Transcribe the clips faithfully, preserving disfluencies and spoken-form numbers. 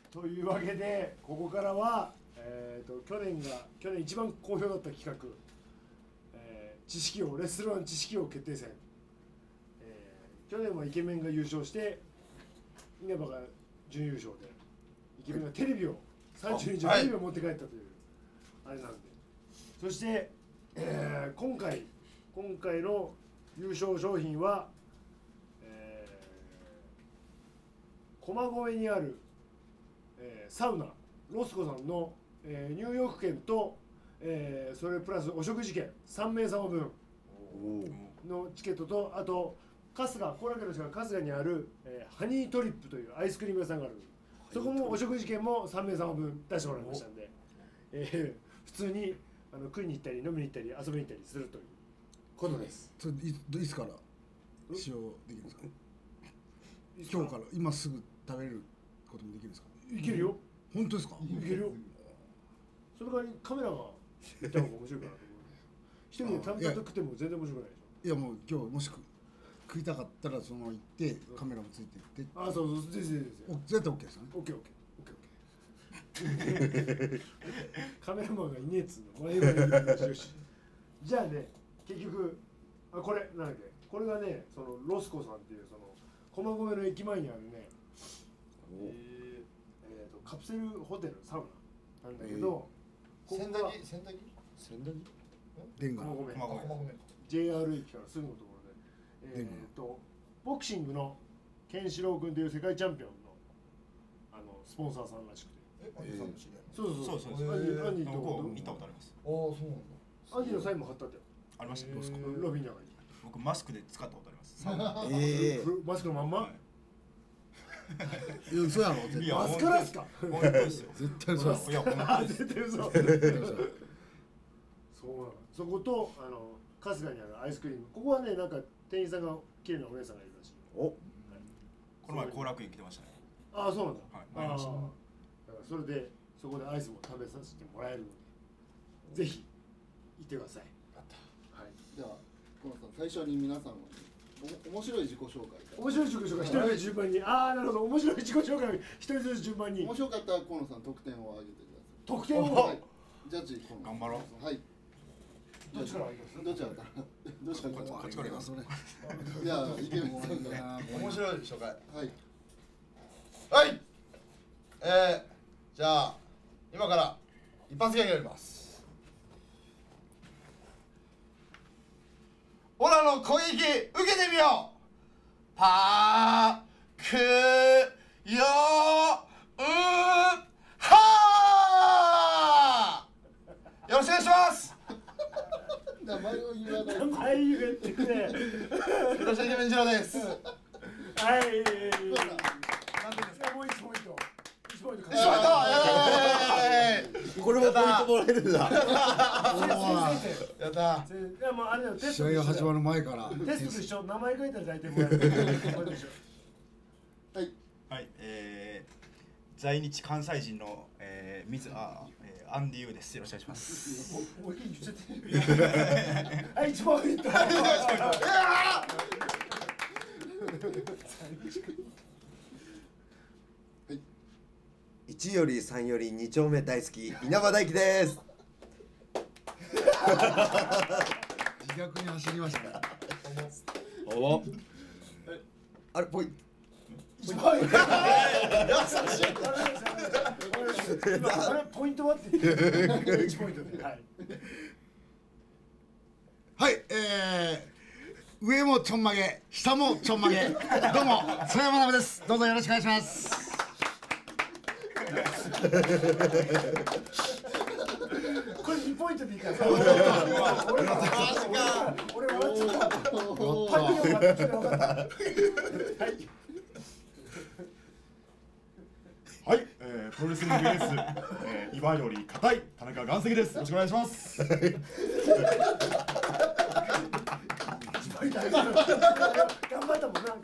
というわけでここからは、えー、と去年が去年一番好評だった企画、えー、知識王レッスルワン知識王決定戦、えー、去年はイケメンが優勝して稲葉が準優勝でイケメンがテレビをさんじゅうにん以上テレビを持って帰ったというあれなんで、そして、えー、今回今回の優勝商品は、えー、駒込にある、えー、サウナロスコさんの、えー、ニューヨーク券と、えー、それプラスお食事券さんめいさまぶんのチケットと、あと春日後楽園の近く春日にある、えー、ハニートリップというアイスクリーム屋さんがある、そこもお食事券もさんめいさまぶん出してもらいましたんで、えー、普通にあの食いに行ったり飲みに行ったり遊びに行ったりするということです。 それいいつから使用できるんですか？今日から今すぐ食べることもできるんですか？ いけるよ。 本当ですか？ いけるよ。それからカメラが行った方が面白いかなと思う。一人で淡々と食っても全然面白くないでしょ。 いやもう今日もしく食いたかったらそのまま行ってカメラもついてって。 ああそうそうですですです。 絶対 OK ですよね。 オッケーオッケー。カメラマンがいねえっつうの。前はよし。じゃあね、結局あこれなんだっけ、これがねそのロスコさんっていうその駒込の駅前にあるね、えーえー、とカプセルホテルサウナなんだけど、 千駄木千駄木千駄木電話駒込駒込ジェイアール 駅からすぐのところで、えー、とボクシングのケンシロウ君という世界チャンピオンのあのスポンサーさんらしくて。 え、アンディさんの知り合い？ そうそうそうそうそう。 アンディアンディと僕行ったことあります。 ああ、そうなんだ。 アンディのサインも貼ったってよ。 ありました。 ロビーの中に。 僕マスクで使ったことあります。 ええマスクのまんま。 嘘やろ絶対。 マスカラっすか。 本当ですよ。 絶対嘘やろ。 いや本当です。 絶対嘘。そうなの。そことあの春日にあるアイスクリーム。ここはねなんか店員さんが綺麗なお姉さんがいるらしい。 お。 この前後楽園来てましたね。 ああそうなんだ。 はい。ありました。 だからそれでそこでアイスも食べさせてもらえるので、ぜひ行ってください。はい。 では河野さん、最初に皆さんお面白い自己紹介。 面白い自己紹介一人ずつ順番に。ああなるほど、面白い自己紹介一人ずつ順番に。 面白かったら河野さん得点を上げてください。 得点を。 はい。ジャッジ河野さん。 頑張ろう。はい。 どっちから上げます？ どっちからどっちからこっちから行きます。 じゃあイケメンさんから面白い紹介。 はいはい。えー、じゃあ今から一発ギャグやります。オラの攻撃受けてみよう。パークヨーはー。よろしくお願いします。 名前を言わない名前言ってくれ。 私はイケメンジローです。 はい。 なんていうんですか。 もう一ポイント。一ポイント。 一ポイント。 これもポイントもらえるんだ。 やったー。 いやもうあれだよ、テスト試合が始まる前からテストと一緒、名前書いたら大体もらえる。 はいはい。えー、在日関西人の、えー、水あ、えー、アンディユーです。よろしくお願いします。 もういい言っちゃって。はい、一ポイント。 いちよりさんよりに丁目大好き稲葉大輝です。 自虐に走りましたね。 お。あれポイント。 一ポイント。今あれポイントはって言って。一ポイントで。はい。 はい、えー、上もちょんまげ、下もちょんまげ。どうも曽山学です。どうぞよろしくお願いします。 これにポイントでいいから。俺は俺は俺は笑っちゃった。パニオがって分かった。はい。 はい、えー、プロレスリングレース、えー、今より硬い田中岩石です。よろしくお願いします。 頑張ったもんな、頑張ったもんな。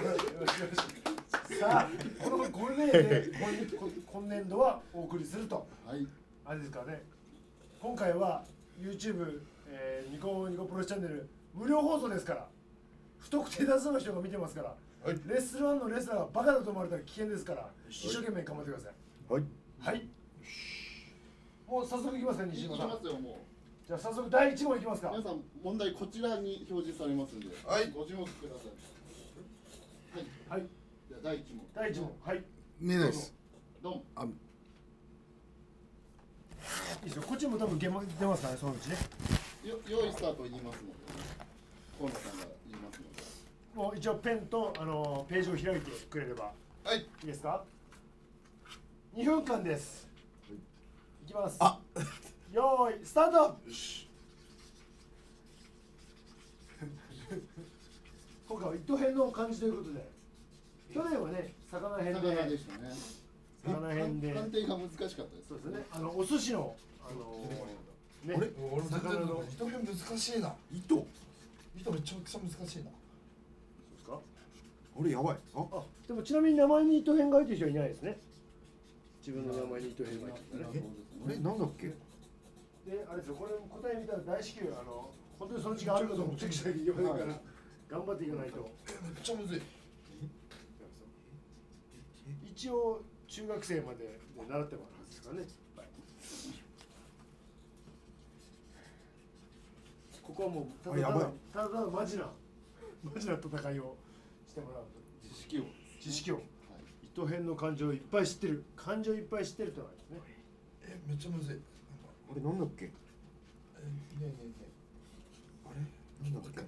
さあ、このゴールデンで今年度はお送りすると。 はい。 あれですかね。今回は YouTube、えー、ニコニコプロレスチャンネル無料放送ですから、不特定多数の人が見てますから、レッスルワンのレスラーがバカだと思われたら危険ですから、一生懸命頑張ってください。 はい。 はいもう早速いきますか西いき島さんますよもう。 じゃあ早速だいいち問いきますか皆さん問題こちらに表示されますんで、 はいご注目ください。はい。 はいじゃあだいいち問。 だいいち問はい見えないです。 ドン。 あ、 いいですよこっちも多分現場出ますからねそのうちねよ用意スタート言いますので、河野さんが言いますので。 もう一応ペンとあのページを開いてくれればはいいいですかにふんかんですいきますあ、 よーいスタート今回は糸編の漢字ということで去年はね魚編で魚でしたね。 魚編で判定が難しかったです。 そうですねあのお寿司のあのね俺俺全然魚の糸編難しいな糸。 糸めちゃくちゃ難しいなそうですか俺やばい。あ、 あでもちなみに名前に糸編が入ってる人はいないですね自分の名前に糸編が入ってるねあれなんだっけ？ であれですよこれ答え見たら大至急あの本当にそのうちがあるかどうかもチェックしなきゃいけませんから頑張っていかないとえめっちゃむずい一応中学生まで習ってもらうはずですからねここはもうただただあやばいただただマジなマジな戦いをしてもらうと知識を。 知識をはい。 糸編の漢字をいっぱい知ってる漢字をいっぱい知ってるとなんですねえめっちゃむずいあれなんだっけ？ えねえねえねあれなんだっけ？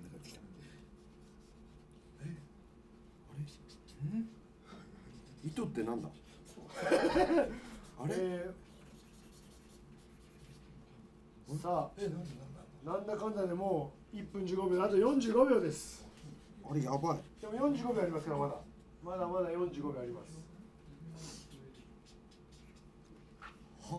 え、あれ？ん？糸ってなんだ？あれ？ えーさあええなんでなんだなんだかんだでもういっぷんじゅうごびょうあとよんじゅうごびょうですあれやばい。 でもよんじゅうごびょうありますからまだまだまだよんじゅうごびょうありますは？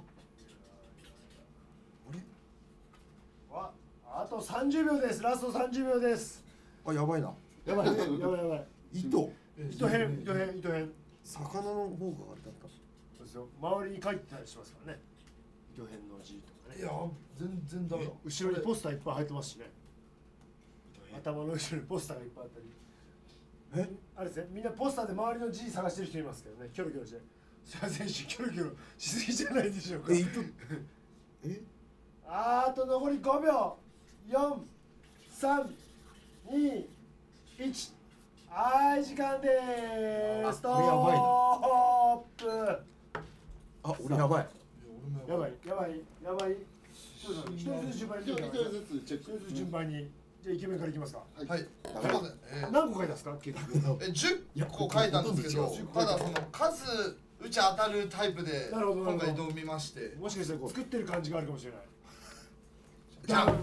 あれ？ わあとさんじゅうびょうですラストさんじゅうびょうですあ、やばいな。 やばいねやばいやばい糸。 糸編糸編糸編魚の方があれだった。 そうですよ周りに書いてたりしますからね糸編の字とかねいや全然ダメだ後ろにポスターいっぱい入ってますしね頭の後ろにポスターがいっぱいあったりえ？ あれですねみんなポスターで周りの字探してる人いますけどねキョロキョロしてすいませんキョロキョロしすぎじゃないでしょうかえ、糸。え？ あと残りごびょうよん、さん、に、いちはい時間でーすストこれやばいなップあ、俺やばい。 やばいやばいやばい一人ずつ順番に一人一人ずつチェック。 一人ずつ順番にじゃあイケメンからいきますかはいすいませんえー何個書いたんですか結局えじゅっこ書いたんですけどほとんど違うただその数うち当たるタイプでなるほどなるほど今回挑みましてもしかしたら作ってる感じがあるかもしれないじゃあ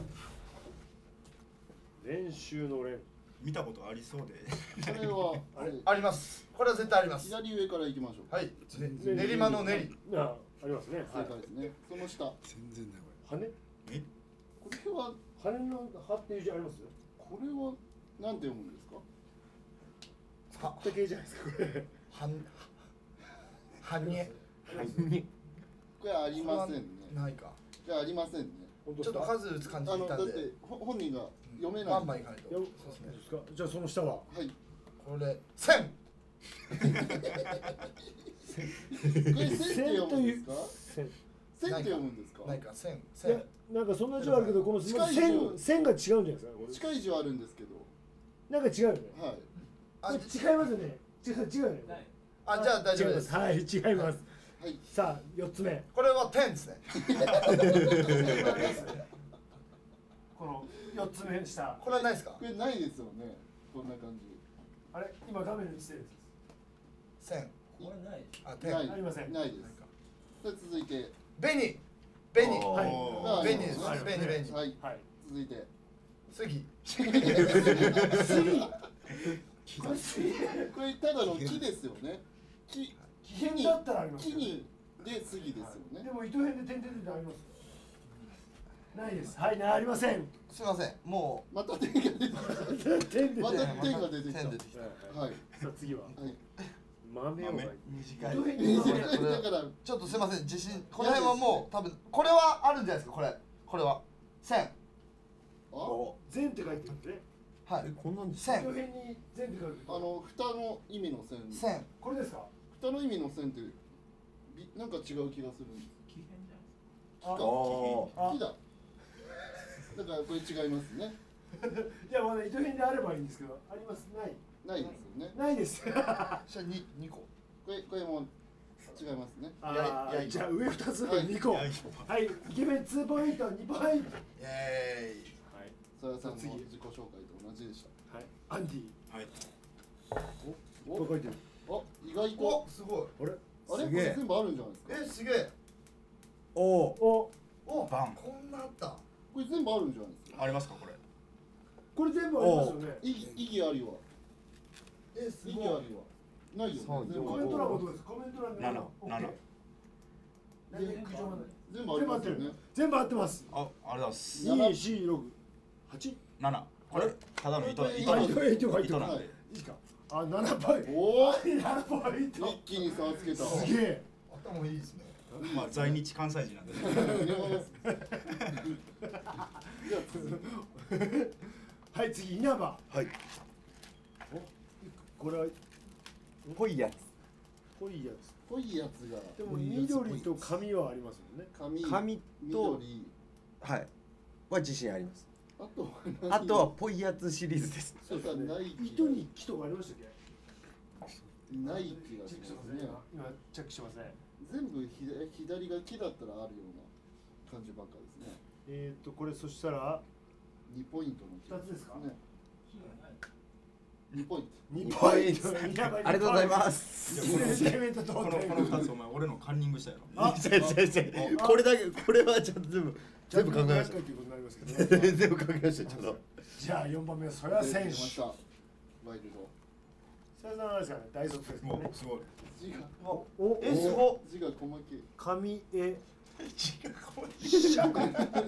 練習の練見たことありそうでこれはあれありますこれは絶対あります左上から行きましょう。 はいね練馬の練りあありますね正解ですね。その下。 全然ない羽えこれは羽の羽っていう字ありますこれはなんて読むんですか。 はだけじゃないですかこれはんはにえこれありませんね。 ないかじゃあありませんね。 本当ちょっと数打つ感じあでいったんでのだってほ本人が読めない。 バンバンいかないといやそうですねですかじゃあその下ははい。 これ千これ線って読むんですか。 線線って読むんですか。 ないか千いや千なんかそんな字はあるけどこの近い字線線が違うんじゃないですかこれ近い字はあるんですけど。 なんか違うよねはい。 あこれ違いますよね違う違うよねあじゃあ大丈夫違いですますはい違いますはい。 さあよっつ目これは天ですねこのよっつ目下これはないですかこれないですよね。こんな感じ。 あれ今画面にしてる千あ天ない。 ありませんないです。で続いて。 紅紅はい紅ですはい紅紅はい。 はい続いて。 杉これただの木ですよね。木木編だったらありますよね木にで杉ですよねで。も糸編で点々点ありますないですはいなありませんすいませんもまた点が出てきた。 点でまた点点が出てきた。 点出てきたはい。 さあ次ははい。 豆を書いて短い糸編に豆だからちょっとすいません自信この辺はもう多分これはあるんじゃないですかこれこれは千あ全って書いてるんでねはいえ、こんなん千糸編に全って書いてるあの蓋の意味の線。 千これですか蓋の意味の線ってびなんか違う気がするんです。 あおあ木だ。だからこれ違いますね。 いやまだ糸編であればいいんですけど、ありますないないですよね。 ないです。 じゃあに二個。 これこれも違いますね。 あやいやーじゃあ上二つはい二個。 やいはい、イケメンツーポイント、二ポイント。 イエーイ。 はいさやさんの自次己紹介と同じでした。 はい、アンディ。 はい。 お、いっぱい書いてる。 あ、意外おとすごい。 あれ、 あれこすげえれ全部あるんじゃないですか。 えすげえ。 おおお、 おバン。こんなあった。 これ全部あるんじゃないですか。 ありますかこれ。 これ全部ありますよね。 意義意義ありは。 えす意義ありは。ないよね。 そう全部コメント欄はどうですか。コメント欄で。 七オッケー七。 何で苦情まで。 全部ありますよね。 全部合ってます。 あありがとうございます。 七二、四、六、八。 七。これただの糸これ糸なんで。 糸糸が糸糸なんで。 はい。 いいですか。あ、七ポイント。 おお。 七ポイント。 一気に差をつけた。 すげえ。 頭いいですね。 まあ在日関西人なんで。 じゃあ次。 はい、次稲葉。 はいお、これはぽいやつ濃いやつ。 濃いやつがでも緑と髪はありますもんね。 髪髪と緑。 はいは自信ありますあとは何あとはぽいやつシリーズですそうかナイキ糸に木とかありましたっけ？ ナイキがチェックししますね。 今チェックしてますね。 全部左左が木だったらあるような感じばっかですね。 えっとこれそしたらにポイントの木二つですかね。にポイント。 二ポイント稲葉ありがとうございま。すイケメンとこの同点この二つお前俺のカンニングしたやろ。 あ違う違う違うこれだけこれはちゃんと全部全部考えましたということになりますけど。 全部考えましたちょっとじゃあ四番目はソヤ選手。 出ました。ワイルド。 ソヤさんはあれですかね。大卒ですねもう。すごい。 字がお、お、 えすごっ。 字が細けい。 髪絵。 字が細けいし左を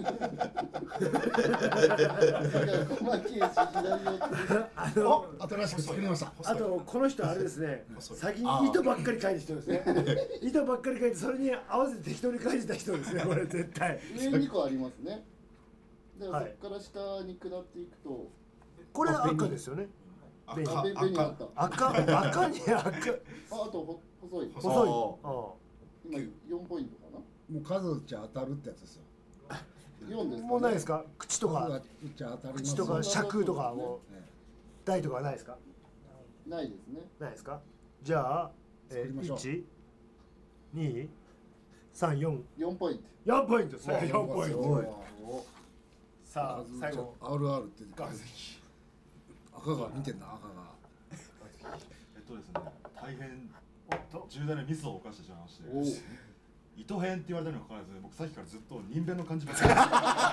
あの。 新しく作りました。 あとこの人あれですね。 細い先に糸ばっかり描いた人ですね。糸ばっかり描いてそれに合わせて適当に描いてた人ですね。これ絶対。 上に個ありますね。でははいそこから下に下っていくとこれ赤ですよね。 赤紅あべべにあっ赤た。 赤赤に赤。 ああとほ細い。 細細い。 そ今四ポイントかな。 もう数打っちゃ当たるってやつですよ。 四ですかね。 もうないですか。口とか数打っちゃ当たります口とかね尺とかもうえ台とかないですか。 ないですね。 ないですか。じゃあえ作りましょう一、二、三、四、 四ポイント。 四ポイント。さあえ四ポイント。 すごい。 さあ最後。 アールアールって岩石。 赤が見てんな赤が。 えっとですね大変おっと。 重大なミスを犯してしまいましておお。 糸編って言われたにもかかわらず僕さっきからずっと人弁の感じばっかり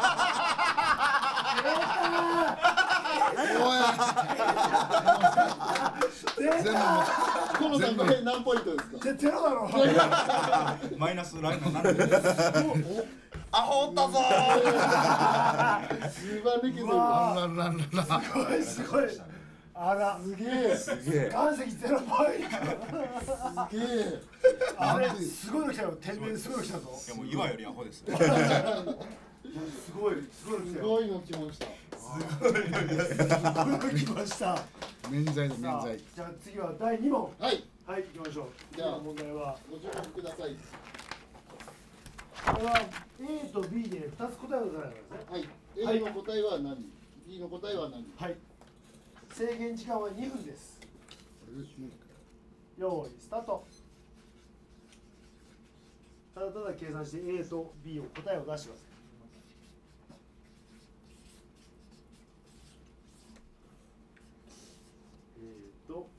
全部も河野さんこれ何ポイントですか。 ゼゼロだろ。 う。マイナスラインの七です。アホおったぞー。 十番抜けてる。 うわランランランラン。 すごいすごい。あらすげえ。 すげえ岩石ゼロポイント。 すげえ。 あれすごいの来たよ。天然すごいの来たぞ。 いやもう岩よりアホです。 すごいすごいの来たよ。 すごいの来ました。 すごいの来ました。 免罪の免さあ罪。 じゃあ次はだいに問。 はい。 はい行きましょう。 じゃあ次の問題はご注目ください。 これは A と B でふたつ答えを出さないとですね。 はい。A の答えは何。B の答えは何。 はい。制限時間はにふんです。用意スタート。ただただ計算して A と B を答えを出してください。えーと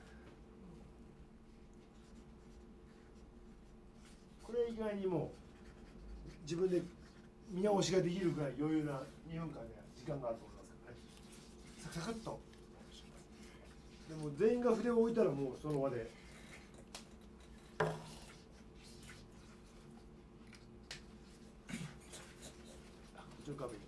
これ以外にも自分で見直しができるぐらい余裕なにふんかんで時間があると思いますからね。サクサクっと。でも全員が筆を置いたらもうその場で。一応画面に出て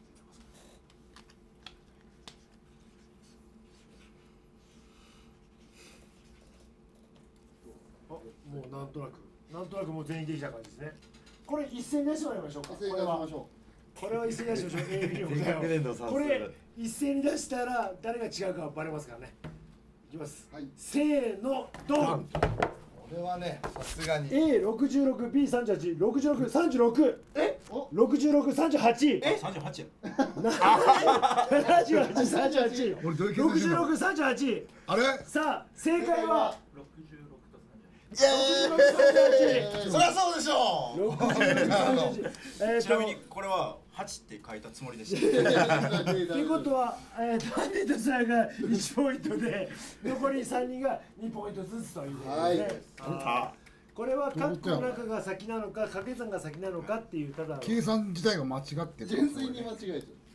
ます。あ、もうなんとなく、なんとなくもう全員できた感じですね。これ一斉に出してもらいましょうか。 一斉に出しましょこれは一斉に出しましょう。A、B の答百年の算数えを。これ一斉に出したら誰が違うかバレますからね。いきます。 はい。 せーの、ドン。 う。 れはねさすがにエーろくじゅうろく、ビーさんじゅうはち、ろくじゅうろく、さんじゅうろく、 えろくじゅうろく、さんじゅうはち、 え、三十八や。 ななじゅうはち、さんじゅうはち、 俺どういう計ろ算してんのくじゅうろく、さんじゅうはち。 あれさあ、正解は六十六と三十ろくじゅうろく、さんじゅうはち。 そりゃそうでしょろくじゅうろく、さんじゅうはち。えーちなみとにこれは八って書いたつもりでした。 ということは、えー、とアンディとさんがいちポイントで残りさんにんがにポイントずつということですね。あーこれはカッコの中が先なのか掛け算が先なのかっていうただの計算自体が間違ってる。 純粋に間違えて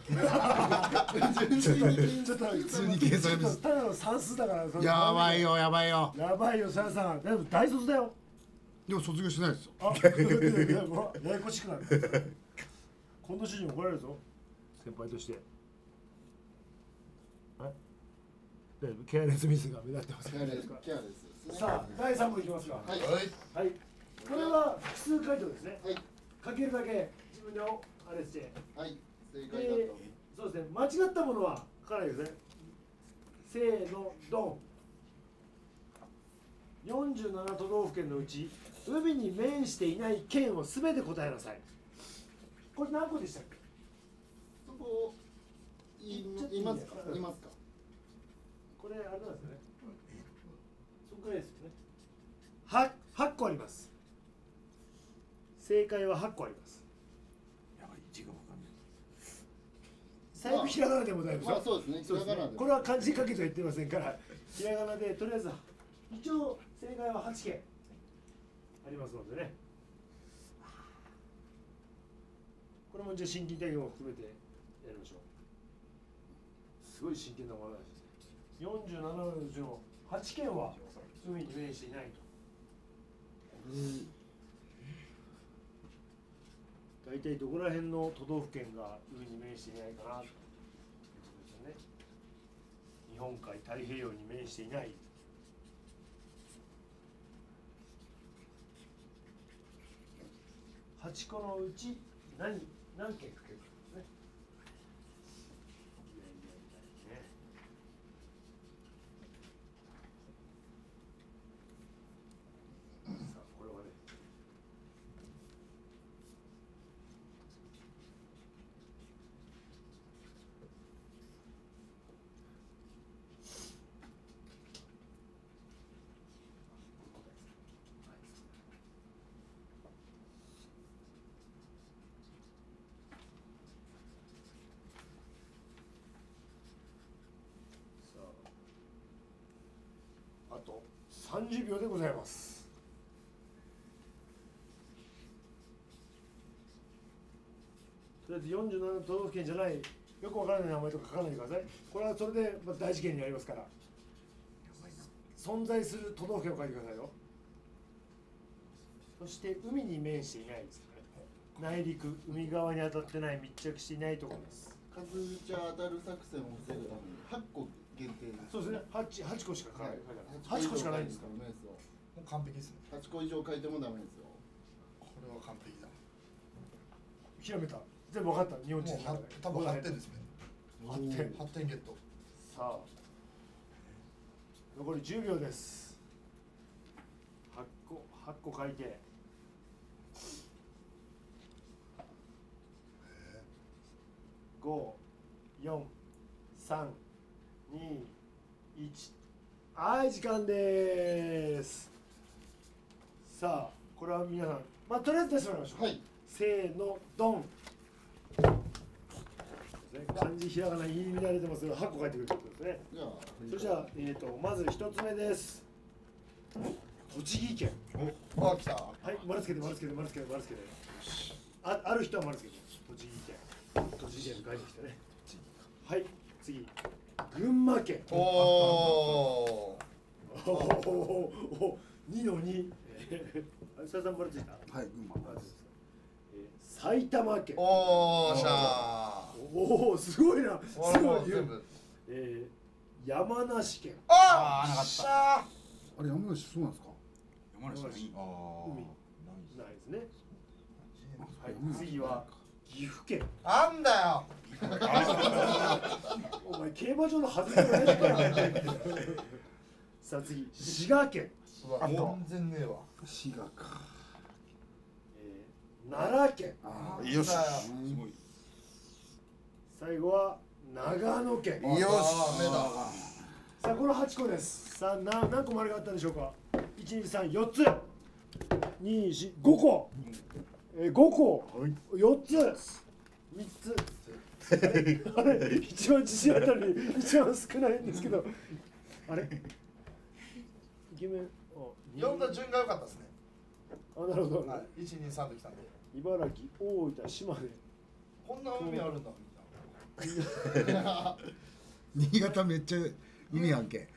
純粋にちょっと普通に計算ですただの算数だからそれやばいよやばいよ。 やばいよさやさん。でも大卒だよ。 でも卒業してないですよ。 あややこしくなる。今度主人怒られるぞ先輩として。えでケアレスミスが目立ってますケアレスケアレスですね。 さあだいさん問いきますか。 はいはい、これは複数回答ですね。 はいかけるだけ自分であれして、 はい正解だでと。 そうですね、間違ったものは書かないですね。せーのドン。よんじゅうなな都道府県のうち海に面していない県をすべて答えなさい。これ何個でしたっけ？ そこ言い言いますか言いますか。 これあれなんですよね。そこからですよね。ははち個あります。正解ははち個あります。 やばい、字がわかんない。 最悪ひらがなでも大丈夫ですよ。 まあそうですね。 そうですねひらがなでこれは漢字書けとは言ってませんから、ひらがなでとりあえず一応正解ははち件ありますのでね。これもじゃあ心筋体験を含めてやりましょう。すごい真剣な話ですね。よんじゅうななのうちのはち件は海に面していないと。大体どこら辺の都道府県が海に面していないかなということですよね。日本海太平洋に面していない。はち個のうち何何件かけるかですね。いやいやいやね。さあこれはね。あとさんじゅうびょうでございます。とりあえずよんじゅうなな都道府県じゃないよくわからない名前とか書かないでください。これはそれでまあ大事件になりますから。存在する都道府県を書いてくださいよ。そして海に面していないですね。内陸、海側に当たってない、密着していないところです。 数じゃ当たる作戦を防ぐためにはち個限定です。 そうですね。八八個しか書かない。 はい八個しかないんですか。 ダメですよ。 もう完璧ですね。 はち個以上書いてもダメですよ。 これは完璧だ。 ひらめた。全部わかった。日本地図の中で。 多分八点ですね。 八点。 八点ゲット。 さあ。残りじゅうびょうです。八個八個書いて。五、四、三、二、一。はい、時間です。さあ、これは皆さん、まあ、とりあえず出してもらいましょう。 はい。 せーの、ドン。漢字ひらがな言い乱れてますけど、はち個書いてくれるってことですね。 じゃあそれじゃあ、えーと、まず一つ目です。栃木県。 お、あ、来た。 はい、丸つけて、丸つけて、丸つけて、丸つけて。あ、ある人は丸つけて。栃木県。栃木県書いてきたね。はい、次。群馬県。 おおおお、二の二。あ、ささん丸ついた。 はい、群馬。 えー埼玉県。 おーしゃおお、すごいな。すー。 ごい。 全部。 えー、山梨県。 あー、 あーなかったしゃあれ山梨そうなんですか。 山梨ない。 あ海あないですね。はい、次は岐阜県。 ー。なんだよ。 お前競馬場の外れじゃないか。 さあ次滋賀県、 うわ全然ねえわ。 滋賀か。 えー、奈良県、 あよし。 すごい。 最後は長野県。 よし。目だ。 さあこのはちこです。さあな何個丸があったんでしょうか。いち、に、さん、よっつ、に、よん、ごこ、えー、ごこ、よっつ、みっつ。あれ一番自信あったのに一番少ないんですけど、あれイケメン、あ読んだ順が良かったですね。 あ、なるほど、 はい。一二三ときたんで。 茨城、大分、島根。 こんな海あるんだみんな。 新潟めっちゃ海やんけ。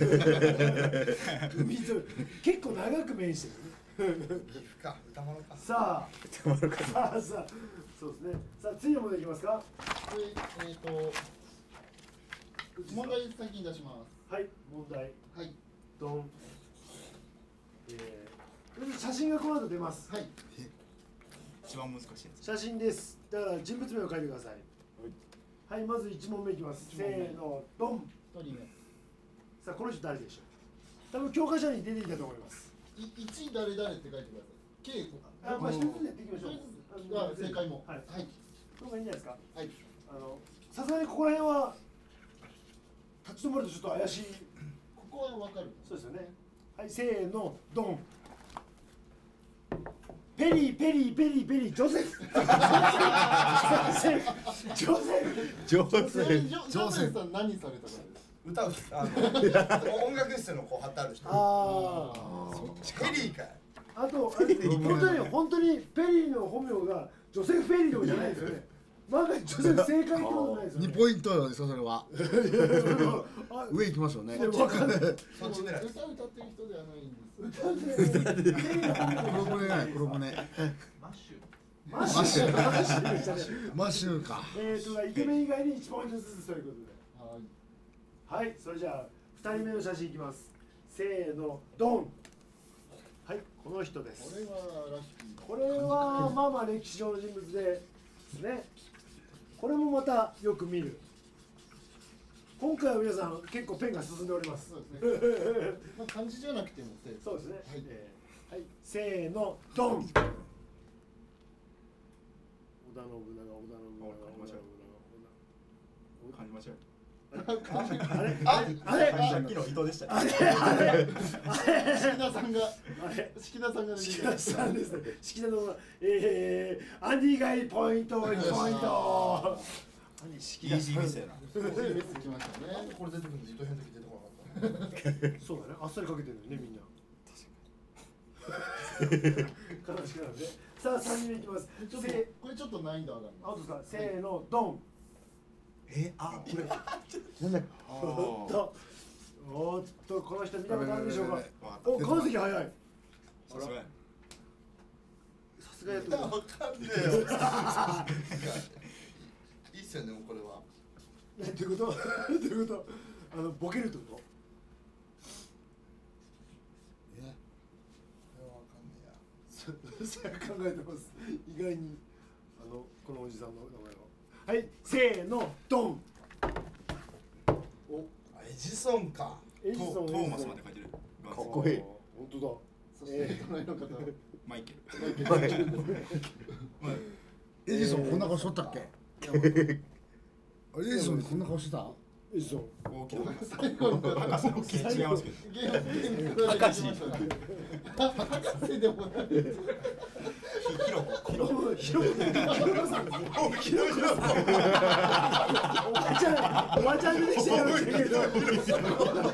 海沿い結構長く面してるね。 岐阜か歌丸か。 さあ、さあさあ、そうですね。さあ次の問題いきますか。 えーと問題先に出します。 はい、問題。 はいドン。えー、写真がこの後出ます。 はい一番難しいやつ。 写真です。だから人物名を書いてください。はい、まずいち問目いきます。せーの、ドン。 一人目さあこの人誰でしょう。多分教科書に出てきたと思います。 い一誰誰って書いてください。稽古あ、まあ一つでやっていきましょう。 あ正解もはい。 はいその方がいいんじゃないですか。 はいあのさすがにここら辺は立ち止まるとちょっと怪しい。 ここはわかる。 そうですよね。はい、せーの、ドン。ペリー、ペリー、ペリー、ペリー、ジョセフ。ジョセフ。ジョセフ。 上手ちなみにジョジョセフさん何されたからですか。 歌うあの音楽室のこう貼ってある人。 ああ。 ペリーかい。 あと、あれ本当に、本当にペリーの本名がジョセフ・ペリーとかじゃないですよね。万が一ジョセフ正解ってことないですよね。 にポイントよね、それは。 あ、 上行きますよね。 わかんない。 そっち狙い。 歌歌ってる人ではないんです。 歌ってペリーの本名黒骨ない、黒骨。 マッシュ。マッシュ。マッシュでしたね。 マッシュか。 えーと、イケメン以外にいちポイントずつということで。 はいはい、それじゃあふたりめの写真いきます。せーの、ドン。はい、この人です。 これはラッキー。 これはまあまあ歴史上の人物でですね。これもまたよく見る。今回は皆さん結構ペンが進んでおります。 そうですね。まあ漢字じゃなくても正解。 そうですね。 はいえーはい、せーの、ドン。織田信長、織田信長、織田信長。 感じましょう。 あれあれあれさっきの伊藤でしたね。 あれあれ敷田さんがあれ敷田さんが敷田さんですね。敷田のえー、アンディがいちポイント、いちポイント。何敷イージーミスやな。 メッセージ来ましたね。 なんでこれ出てくるんで糸編の時出てこなかったの。 そうだね。あっさりかけてるのねみんな。悲しくなるんで。さあさんにんめいきます。 ちょっとせこれちょっと難易度上がりあます。 とですか。せーの、ドン。 え、あ、これ。なんだっおっと、おっと、この人見たことあるでしょうか。 わかっお、川崎早い。 た。さすがや。 さすがやと思う。 わかんねえよ。いいっすよね、もうこれは。 え、どういうこと？どういうこと？あのボケるってこと？ え。これはわかんねえや。 そそれは考えてます。意外にあのこのおじさんの名前を。はい、せーの、ドン。お、 あエジソンか。 エジソン。 トトーマスまで書いてる。 かっこいい。 本当だ。 そして隣の方はマイケル。 エジソンこんな顔しとったっけ？あれエジソンこんな顔してた？ エジソン。 大きな最後の方博士の大きな違いますけど。 ゲームゲーム博士博士でもない。 ひろこ。ひろこ。 ひろこ。ひろこさんですね。ひろこさん。おばちゃん、おばちゃん出てきてるんだけど。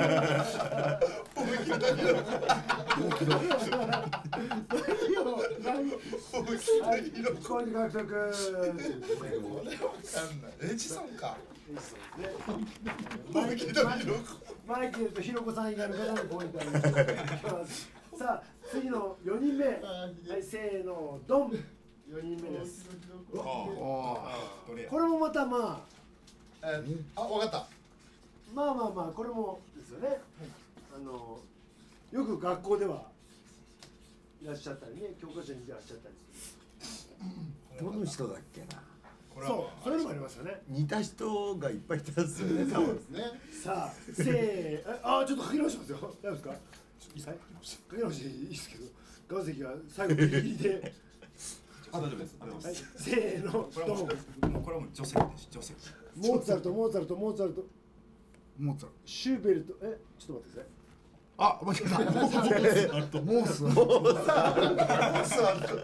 はい、ポイント獲得。 これわかんない。エジソンか。 マイケルマイケルとひろこさん以外の方のポイントありますさあ次のよにんめ、はい、せーのドン。よにんめです。 ああ。どれや。 これもまたまあえー、あ、わかった。 まあまあまあこれもですよね。あのよく学校ではいらっしゃったりね、教科書にいらっしゃったりする。 どの人だっけな。 これはそうそういうのもありますよね。 似た人がいっぱいいたんですよね。 そうですね。 さあせーああちょっと書き直しますよ。大丈夫ですか。はい書き直しいいですけど岩石が最後ギリギリであ、大丈夫です。ありがとうござはいいます。 せーのこれはもドン。 うもうこれはもうジョセフです。ジョセフ。 モーツァルトモーツァルトモーツァルトモーツァルシューベルトえちょっと待ってください。 あ、間違えた。モース。 モースアルト。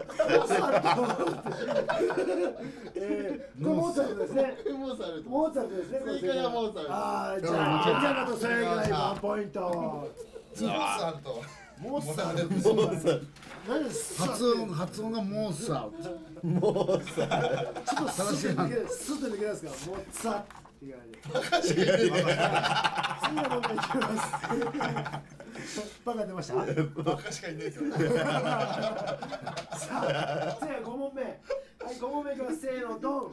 えー、これモーツァルトですね。 モーツァルト。 モーツァルトですね。 正解はモーツァルト。 ああ、じゃあ、じゃあ、また正解ワンポイント。 モースアルト。 モーツァルト。 モーツァル何です発音発音がモースアウト。 モーツァルちょっとスッと抜け、スッと抜けますか。モーツァっていう感じ。次の問題いきます。バカ出ました。さバカしかいないけど。 あ、次は五問目。はい、五問目いきます。せーの、ドン。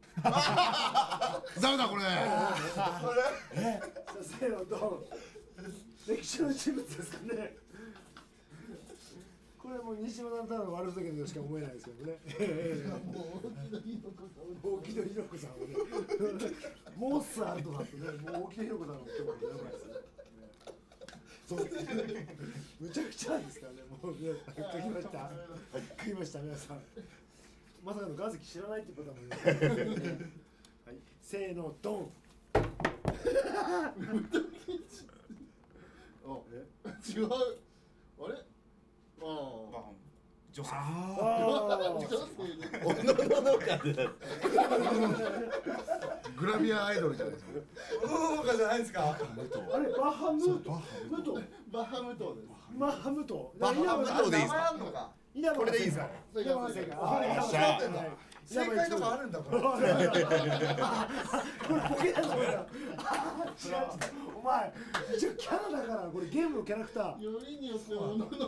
誰だこれ。 さあせーの、ドン。歴史の人物ですかね。これもう西村さんただの悪ふざけとしか思えないですけどね。大木戸ひろ子さんはね、モースアルトだってね、もう大木戸ひろ子さんの人もいないですね。そうむちゃくちゃなんですからね、もう皆さん書きました。書きました皆さん。まさかの岩石知らないっていうパターンもいますね。はい、せーのドン。 あ、違う。あれ？ああ。 ジョセフ。 あ女性で。 おのののかでグラビアアイドルじゃないですか。 おののかじゃないですか。 あれバッハムートムトバハム島です。 バッハムートバッハムートでいいですか。 名前あんのか。 稲葉これでいいですか。 稲葉が正解。 あ稲葉知らん正解。 正解とかあるんだこれ。 これボケだぞこれ。違うお前一応キャラだからこれゲームのキャラクター。 よりによっておののの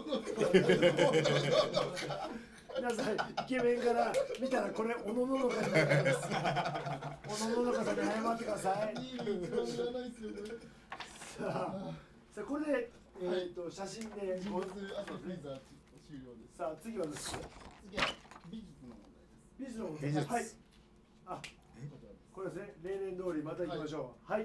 皆さんイケメンから見たらこれおのののかじゃないです。おのののかさんに謝ってください。 いいの一番いらないですよね。 さあさあこれでえっと写真で自分するあとフリーザー終了です。 さあ次はですね次は美術の問題です。 美術の問題美術はい。あこれですね例年通りまた行きましょう。はい。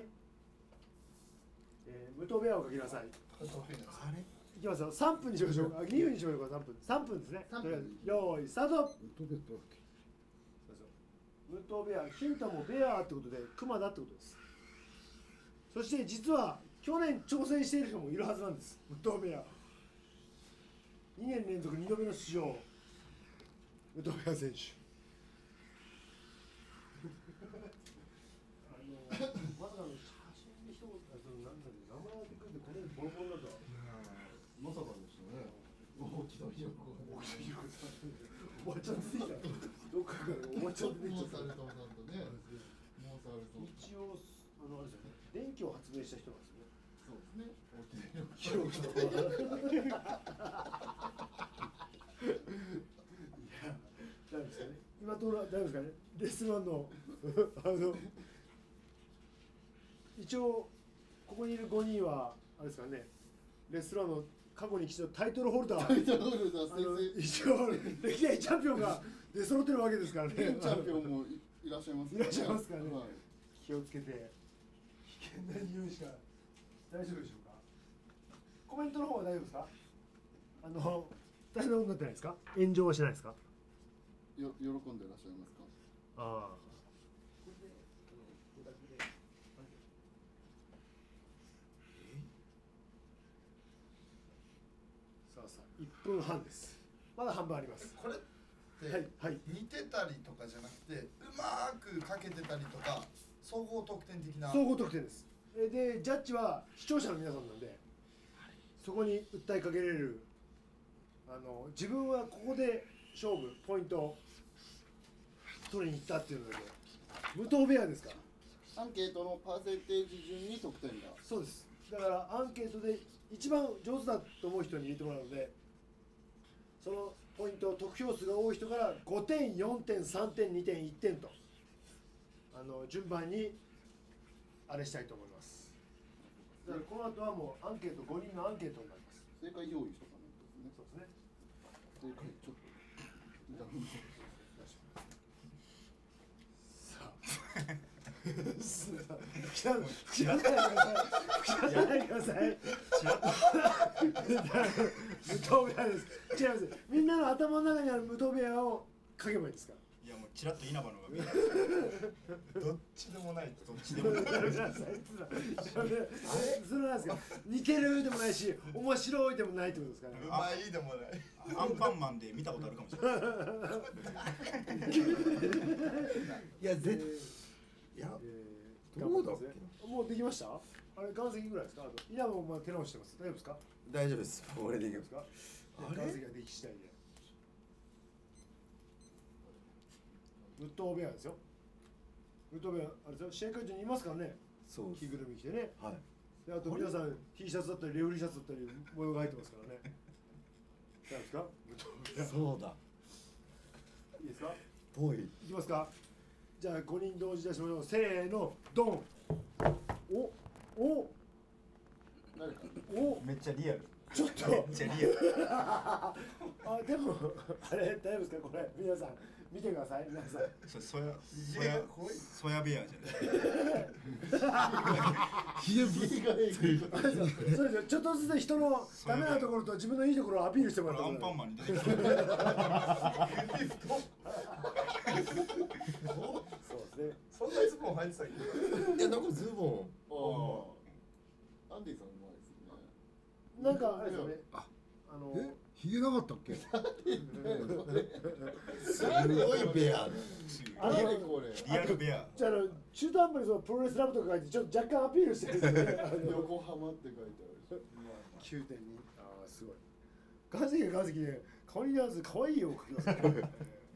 えー無糖ベアをかけなさい。いきますよ。三分にしましょうか。二分にしましょうか。三分。三分ですね。 三分とりあえず用意スタート。 トベットだっけ。 無糖ベア、ヒントもベアってことでクマだってことです。そして実は去年挑戦している人もいるはずなんです。無糖ベア。にねん連続にどめの出場。無糖ベア選手。あのまさかの写真で一言なんだろう名前が出てくるんでこれボロボロになった。 まさかでしたね。大きなひよこ。 大きいさんおばちゃん出てきた。どっかからおばちゃん出てきちゃった。 モーサルトさんとね。モーサルト。 一応あのあれですよね。電気を発明した人なんですよね。 そうですね。大きなひよこ。 広くいや大丈夫ですかね。今とら大丈夫ですかね。レストランのあの一応ここにいるごにんはあれですかね。レストランの過去に一度タイトルホルダー。 タイトルホルダーあの先生。 一応歴代チャンピオンが出揃ってるわけですからね。 現チャンピオンもいいらっしゃいますいらっしゃいますからねはい。 気をつけて危険な匂いしか大丈夫でしょうか。コメントの方は大丈夫ですか。あの大変なことになってないですか。炎上はしないですか。 よ喜んでいらっしゃいますか。 ああ。さあさあいっぷんはんです。まだ半分あります。 これっはいてはい。 似てたりとかじゃなくてうまくかけてたりとか総合得点的な。 総合得点です。えでジャッジは視聴者の皆さんなんで、そこに訴えかけれるあの自分はここで勝負ポイントを取りに行ったっていうので無糖ベアですから。 アンケートのパーセンテージ順に得点が。 そうです。だからアンケートで一番上手だと思う人に入れてもらうので、そのポイント得票数が多い人からごてん、よんてん、さんてん、にてん、いってんとあの順番にあれしたいと思います。だからこの後はもうアンケートごにんのアンケートになります。 正解用意しとかないとですね。 そうですね。 正解ちょっと。 吹き出さないでください。吹き出さないでください。無糖部屋です。違います。みんなの頭の中にある無糖部屋を書けばいいですか。 いやもうちらっと稲葉のが見える。 どっちでもないどっちでもない。 それなんですか。似てるでもないし、面白いでもないってことですかね。 うまいでもないアンパンマンで見たことあるかもしれない。 いやぜいやえーどうだっけもうできました。あれ岩石ぐらいですか。あと稲葉もまだ手直してます。大丈夫ですか。 大丈夫です俺できます大丈夫ですか。 あれ岩石ができ次第で無糖部屋ですよ。無糖部屋あれですよ。試合会場にいますからね。 そうです着ぐるみ着てね。 はいであと皆さん T シャツだったりレフリーシャツだったり模様が入ってますからね。大丈夫ですか。無糖部屋そうだいいですか。 ぽいいきますか。じゃあごにん同時出しましょう。せーのドン。おお誰かおめっちゃリアル。 ちょっとめっちゃリアル。 あでもあれ大丈夫ですか。これ皆さん見てください。皆さんそそやそやそやベアじゃない。 ひげぶそうですよ。ちょっとずつ人のダメなところと自分のいいところをアピールしてもらってください。 アンパンマンに出てきた。 そうですね。 そんなズボン履いてたっけ。 いやなんかズボああアンディさんうまいですね。 なんかあれですよね。あのえひげなかったっけ？ ンすごいベアあの何これリアルベア。 じゃああの中途半端にそのプロレスラブとか書いてちょっと若干アピールしてるんですよね。あの横浜って書いてあるし。 きゅうてんに。ああすごい。岩石が岩石で顔に似合わず可愛い絵を描きますね。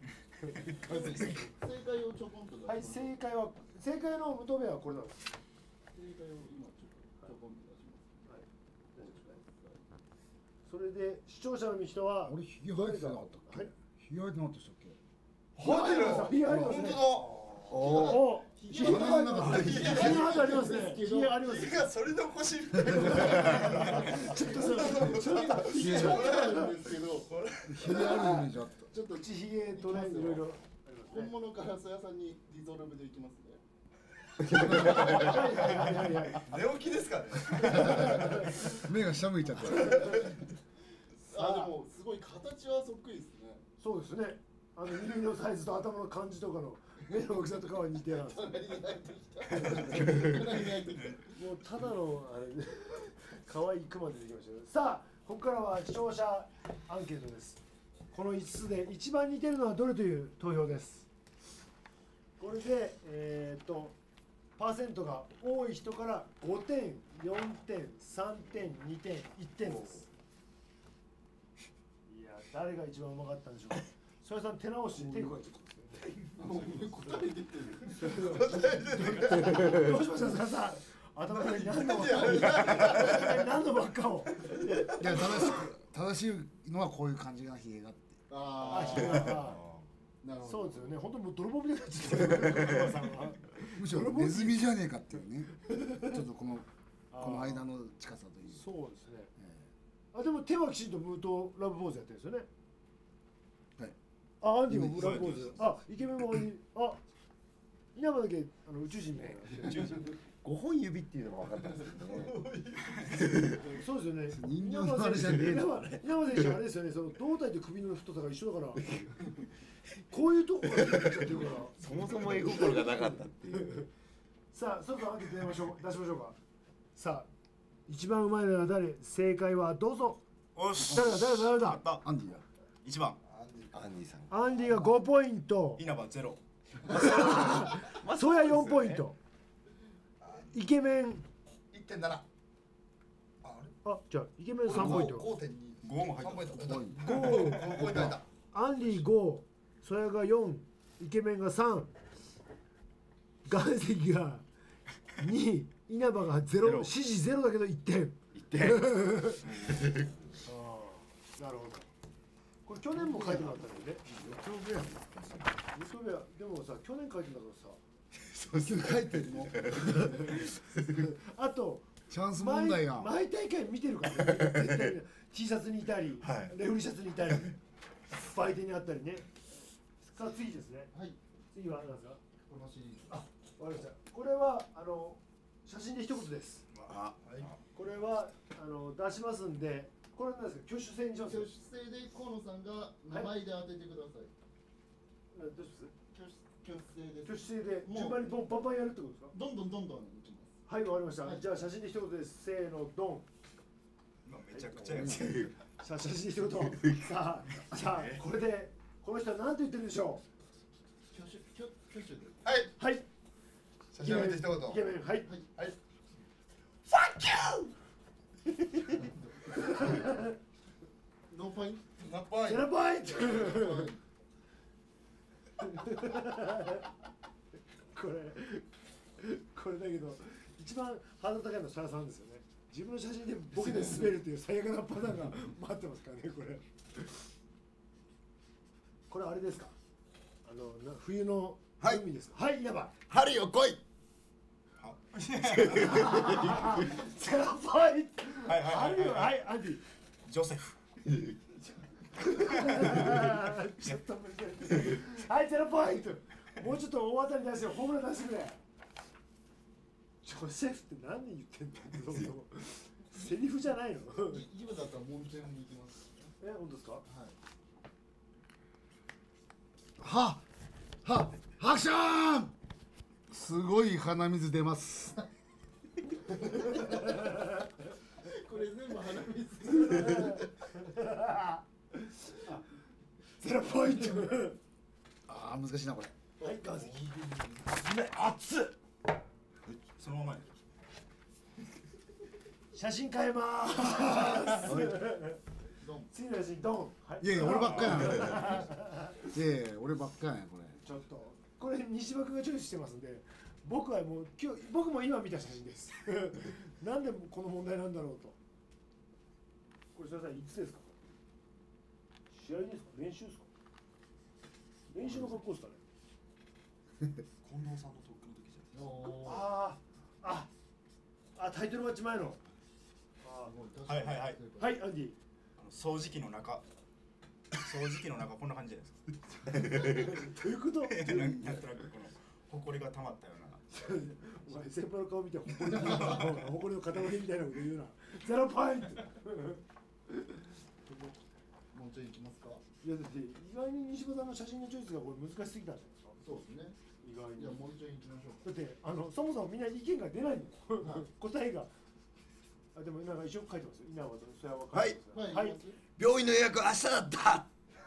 正解をちょこんと出します。 はい、正解は正解の無糖部屋はこれなんです。 正解を今ちょっとちょこんと出します。 はい。大丈夫ですか。それで視聴者の人は俺ひげ生えてなかったっけ？ はい。 ひげ生えてなかったでしたっけ？ 生えてる。 ひげありますね。 本お、ひげあり鼻の中でますね。ひげありますね。ひげあります。 当だ。がそれ残しみたいな。 ちょっとさ、ちょっとひげちょっとなんですけど、 ひげあるイメージあった。 ちょっとちひげとねいろいろありますね。 本物からそやさんにディゾルブでいきますね。 はいはいはいはいはい。 寝起きですかね。 目が下向いちゃった。 あでもすごい形はそっくりですね。 そうですね。あの指のサイズと頭の感じとかの目の大きさとかは似てるんです。も隣に入ってきた。隣に入ってきた。 うただのあれ可愛いクマ出てきましたよ。さあ、ここからは視聴者アンケートです。このいつつで一番似てるのはどれという投票です。これでえー、っとパーセントが多い人からごてん、よんてん、さんてん、にてん、いってんです。いや、誰が一番うまかったんでしょうか。そやさん手直しで手加えてもう答え出てる。 どうしました、そやさん。頭の中に何の何のばっかを。 いや正しく正しいのはこういう感じがひげがあって。 あ、 あひげが。 なるほど。 そうですよね。本当にもう泥棒みたいになっちゃってる。クマさんは。 むしろネズミじゃねえかっていうね。ちょっとこのこの間の近さという。 そうですね。 えあ、でも手はきちんとムートラブポーズやってるんですよね。 えはい。 あ、アンディもラブポーズ。あ、イケメンもあ、稲葉だけあの宇宙人みたいな。宇宙人。 ごほん指っていうのが分かったんですけどねそうですよね。 人形のあれじゃねえ稲の葉稲葉選手あれですよね。その胴体と首の太さが一緒だから。こういうとこが出てきちゃってるから。 そもそも絵心がなかったっていうさあ、そろそろアンケート出ましょう。出しましょうか。さあ、一番うまいのは誰？正解はどうぞ。 おし。 誰だ誰だ誰だ。 やった。 アンディや。 一番。 アンディさんアンディがごポイント。 稲葉ゼロ。 ソヤよんポイント。イケメン。 一点七。ああ、じゃあイケメンさんポイント。 五点二。 五も入った。 三ポイント。 怖い。 ご、 五ポイント入った。 アンディご、ソヤがよん、イケメンがさん、岩石がに、稲葉がゼロ、指示ゼロだけどいってん。 一点。 ああ、なるほど。これ去年も書いてもらったんだよね。 無糖部屋。 無糖部屋でもさ、去年書いてんだからさ。 そう書いてるの。 あとチャンス問題が。 毎毎大会見てるからね。絶対に T シャツにいたり、 はいレフリーシャツにいたり、売店にあったりね。さあ次ですね。 はい。 次は何ですか。 このシリーズ。 あ、 わかりました。これはあの写真で一言です。 あ、 これはあの出しますんで、これは何ですか？挙手制にします。 挙手制で河野さんが名前で当ててください。 どうします？ 挙手制です。 挙手制で順番にボンバンバンやるってことですか？ どんどんどんどんいきます。 はい、わかりました。 はいじゃあ写真で一言です。せーの、ドン。 めちゃくちゃやつる。 さあ写真で一言。さあ、さあこれでこの人は何て言ってるでしょ挙手挙挙手で。 はいう。はい。 写真を見て一言イケメン、はい。 はいノーポインナッパイゼロポイント。 ト。 これこれだけど一番ハードル高いのは設楽さんですよね。自分の写真でボケで滑るっていう最悪なパターンが待ってますからね。これこれあれですか？あのな冬の海ですか？はい、稲葉。 針を来い。 ゼロポイント。 はいはいはいはいはい、アンディ。 ジョセフ。 ちょっと難しい。はい、ゼロポイント。もうちょっと大当たり出してよ、ホームラン出してくれ。ジョセフって何言ってんだよ。セリフじゃないの。 今だったらもう全部いきます。 え、本当ですか？ はい。 ははハクション。すごい鼻水出ます。 これ全部鼻水。 ゼロポイント。 あー難しいなこれ。 はい、川崎。 熱っ。そのままや。 写真変えまーす。 ドン。 次の写真ドン。はいいやいや俺ばっかりなんだよ。いやいや俺ばっかりなんやこれ。 ちょっとこれ西場君がチョイスしてますんで、僕はもう今日僕も今見た写真です。なんでこの問題なんだろうと。これ設楽さんいつですか？試合ですか？練習ですか？練習の格好ですかね。 近藤さんの特訓の時じゃないですか。 おー。 ああああタイトルマッチ前の。あはいはいはい。 ーはいアンディ。 あの掃除機の中。掃除機の中こんな感じじゃないですか。 どういうこと？ なんなんとなくこの埃が溜まったような。 お前先輩の顔見て誇り誇りの塊みたいなこと言うな。ゼロポイント。 もうちょいいきますか。 いやだって意外に西場さんの写真のチョイスがこれ難しすぎたんじゃないですか。 そうですね。 意外に。 じゃあもうちょい行きましょう。 だってあのそもそもみんな意見が出ないの。 はい答えが。あでもなんか一応書いてますよ。稲葉とそれは書はいいてます。 はい。 はい行きます病院の予約明日だった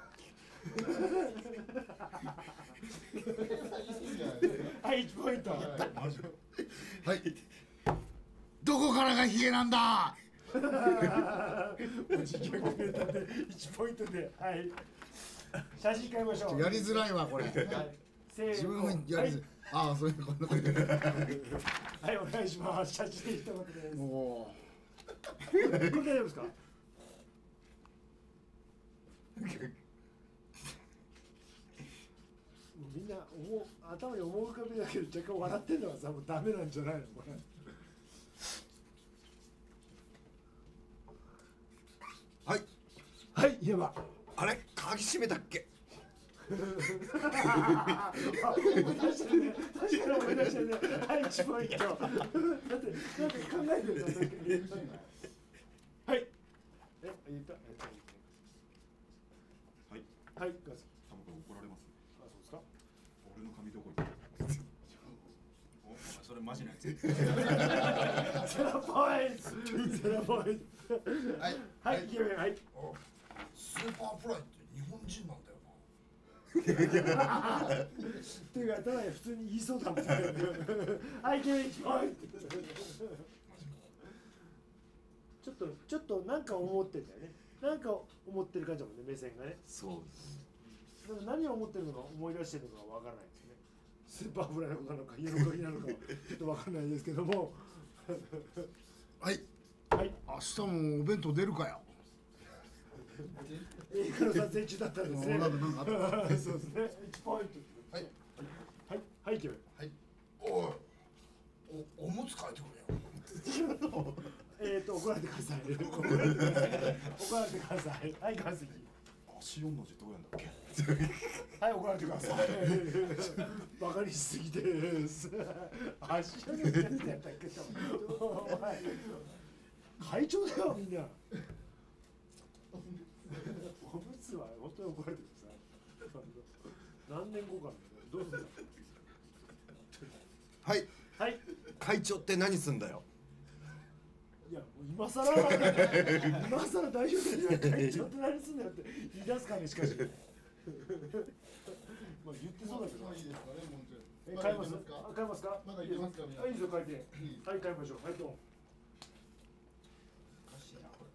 はいいちポイント。 マジ。 はい。どこからがヒゲなんだ。 おじぎゃくネタでいちポイントではい。写真変えましょう。 やりづらいわこれ。 はい。せーの。 自分もやりづらい。ああそういうこんな感じ。 はい、はいお願いします。写真で一言です。ももうこれ大丈夫ですか？もうみんな思う頭に思い浮かべだけど若干笑ってんのはさもうダメなんじゃないのこれ。 はいはい稲葉。 あれ鍵閉めたっけあ思い出したね。確かに思い出したね。はいいちポイント。だってだって考えてるささっき。はい。え言った。 はい。 はいガス。 多分これ怒られます。 あそうですか。 俺の髪どころか。 お前それマジなやつ。 ゼロポイント。ゼロポイント。 はいはい、イケメン、はい。 スーパーフライって日本人なんだよっていうか、ただ普通に言いそうだもんね。はい、イケメン、いちポイント。ちょっと、ちょっとなんか思ってんだよね。なんか思ってる感じだもんね、目線がね。 そうだから何を思ってるのか思い出してるのかわからないですね。スーパーフライなのかなのか、家の鍵なのか、ちょっとわからないですけども。 はい。 はい、 明日もお弁当出るかよ。 映画の撮影中だったんですね。 なんかなんかあったそうですね。いちポイント。 はいはい、はい、イケメン。 はいおいおおむつ替えてくれよえっと怒られてください。怒られてください。怒られてください。はい、川崎。 足四の字どうやんだっけ。 はい怒られてくださいバカにしすぎです足上げてやったっけどお前会長だよみんなおむつは本当に怒られてください何年後かどうするんだはいはい会長って何すんだよ。 いやもう今更今更大丈夫ですよ会長って何すんだよって言い出すからねしかしまあ言ってそうだけどいいですかね、もうちょい。 え買いますかあ買いますかまだいけますか、 はいいいですよ書いてはい買いましょうはいどうもおかしいなこれ。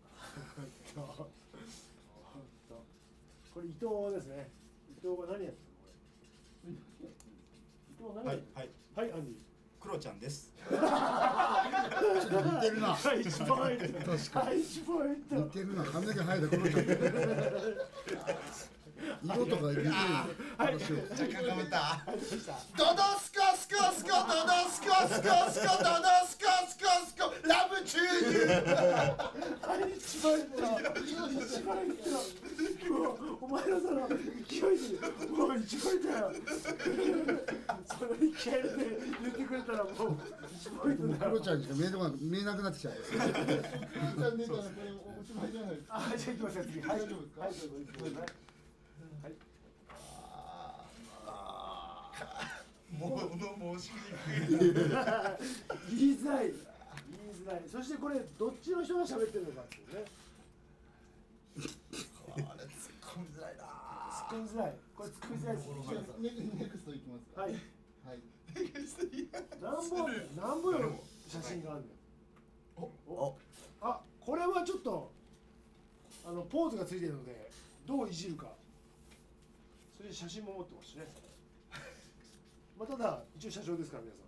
これ伊藤ですね伊藤が何やってるのこれ伊藤何やってるはいはいアンディクロちゃんです。 ちょっと似てるな。 はい一番入ってるはい一番入ってる似てるな。髪の毛生えたこのちゃん。色とか似てる。 はい私を若干かぶったはいどうしたドドスコスコスコドドスコスコスコドドスコスコスコラブチューユーはい一番入ってる一番入ってるもうお前のその勢いでもう一番入ったよその勢いで言ってくれたらもう一番入ってたよクロちゃんにしか見えなくな見えなくなってきちゃう。 じゃあね、これおしまいじゃないですか。 あ、じゃあ行きますよ次。はい、 大丈夫ですかはい、どうぞ行ってください。はい。 もうもうしにくい言いづらい。言いづらい。そしてこれどっちの人が喋ってるのかっていうね。 これ突っ込みづらいな突っ込みづらい。これ突っ込みづらいです。 じゃあネネクストいきますか。 はい。 はい。 何本何本の写真があるのよ。おお。あ、これはちょっとあのポーズがついてるのでどういじるか。それで写真も持ってますしね。まあただ一応社長ですから皆さん。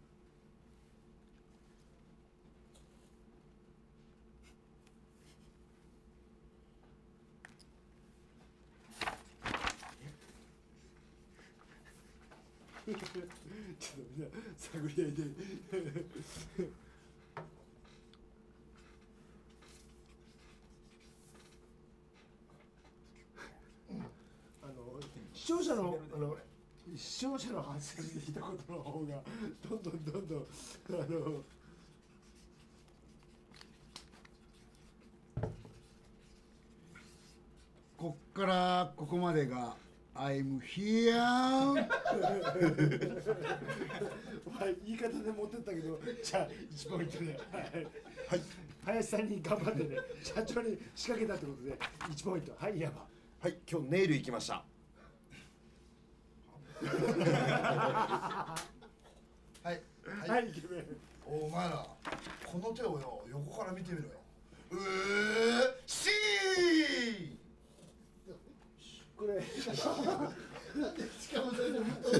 ちょっとみんな探り合いであの視聴者のあの視聴者の発信で一言の方がどんどんどんどんあのこっからここまでが I'm here。 お前言い方で持ってったけどじゃあいちポイントで、はい、林さんに頑張ってね社長に仕掛けたってことでいちポイントはいやばはい今日ネイル行きました。 はいはい、 はい、 イケメンお前らこの手をよ横から見てみろようーしーこれしかもそれで見と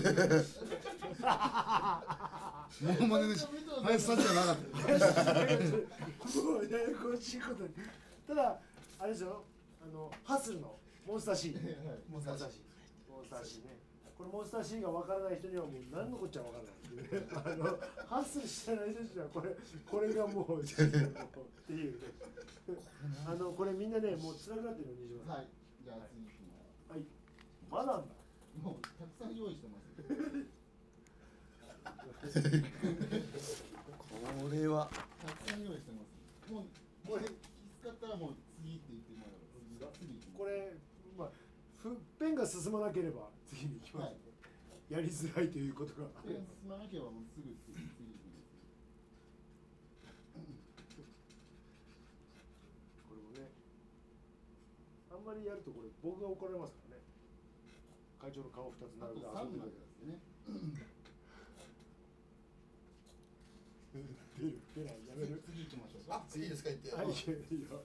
モノマネの林さんじゃなかった。 もうややこしいことにただあれですよあのハッスルのモンスター C モンスター C モンスター C ねこれモンスター C が分からない人にはもう何のこっちゃ分からないっていうねあのハッスルしてない人にはこれこれがもうっていうねあのこれみんなねもう辛くなってるの西村さんはい。じゃあ次行きます。 はいまだなんだもうたくさん用意してます。 これはたくさん用意してます。もうこれきつかったらもう次って言ってもらう。次次行きます。 これまあふペンが進まなければ次に行きます、 はいやりづらいということがペン進まなければもうすぐ次次行きます。 これもねあんまりやるとこれ僕が怒られますからね会長の顔ふたつあと並べて三枚遊んでくですね。 出る出ないやめる次行きましょうか。 あいいですか言って、 はいいいいよいいよ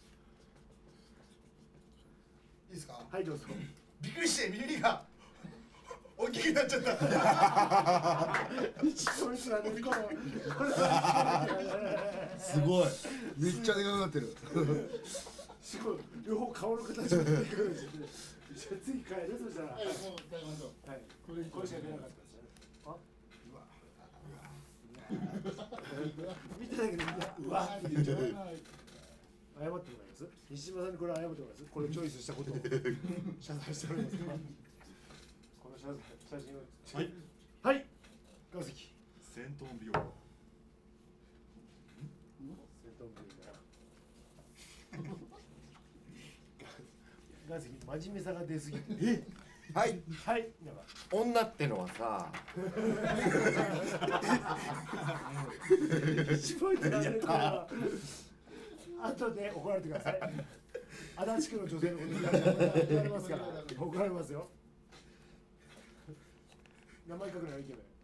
いですかはいどうぞびっくりして耳が大きくなっちゃった一ポイントなんですこのこれすごい。めっちゃでかくなってる。 すごい両方顔の形が出てくるんですよねじゃあ次帰るそしたらはい、もう帰りましょう。 はいこれこれしか出なかったですよねあ見てたけどみんなうわって言っちゃう謝ってもらいますます西島さんにこれ謝ってもらいますこれチョイスしたことを謝罪しておりますかこの写写真をはいはい岩石戦闘美容戦闘部から岩石真面目さが出すぎてえはいはいなんか女ってのはさいちポイントなんでこれは後で怒られてください足立区の女性のことに怒られますから怒られますよ名前書くのよイケメン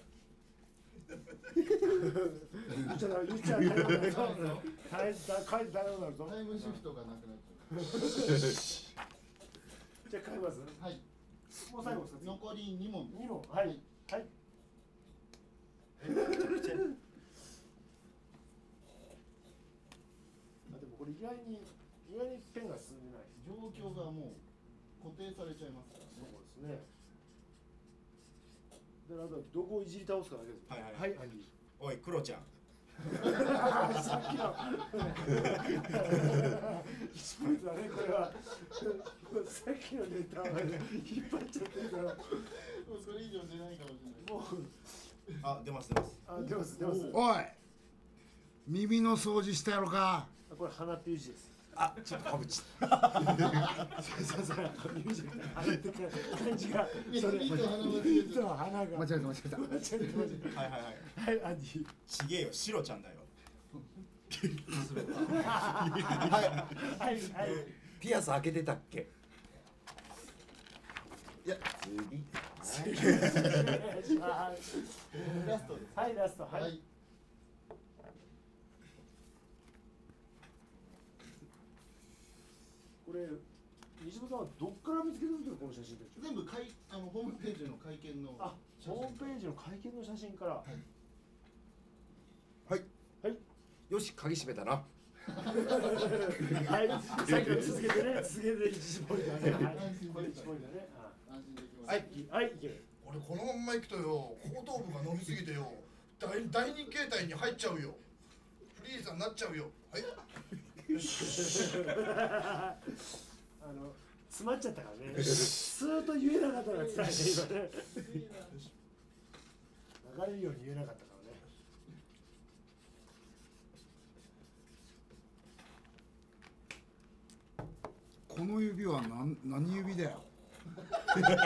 言っちゃダメ言っちゃダメだよ書いてダメになるぞタイムシフトがなくなっちゃじゃあ書きますうはいもう最後ふたつ残りに問に問はいはいあでもこれ意外に意外にペンが進んでない状況がもう固定されちゃいますからねそうですねであとはどこをいじり倒すかだけですはいはいはいアンディおいクロちゃんさっきの一ポイントだねこれはさっきのネタを引っ張っちゃってるからもうそれ以上出ないかもしれないもうあ出ます出ますあ出ます出ますおい耳の掃除したやろか。 これ鼻っていう字ですあちょっとかぶっちゃっそうそうそう耳じゃなくて鼻って感じがそれ耳と鼻が耳と鼻が間違えた間違えた。 間違えた間違えはいはいはいたはいアンディちげえよシロちゃんだよはいはいピアス開けてたっけいや次お願いしますラストですはいラストはい、 はいこれ西本さんはどっから見つけたんですかこの写真たち全部かいあのホームページの会見のあ写真ホームページの会見の写真からはいはいはいよし鍵閉めたなはいさっきの続けてね続けていちポイントだねはいこれいちポイントだね安心できますはいはいいける俺このまんま行くとよ後頭部が伸びすぎてよ第第二形態に入っちゃうよフリーザになっちゃうよはいあの詰まっちゃったからねスーッと言えなかったのが辛いね今ね流れるように言えなかったからねこの指は何何指だよ。 ポイント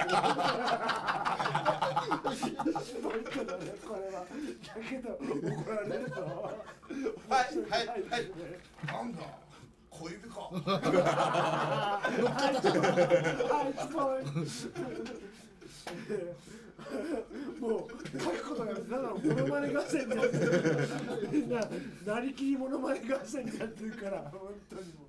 だねこれはだけど怒られるぞはいはいはいなんだ小指かはい一ポイントもう書くことがただのモノマネ合戦になってるみんななりきりモノマネ合戦になってるから本当にも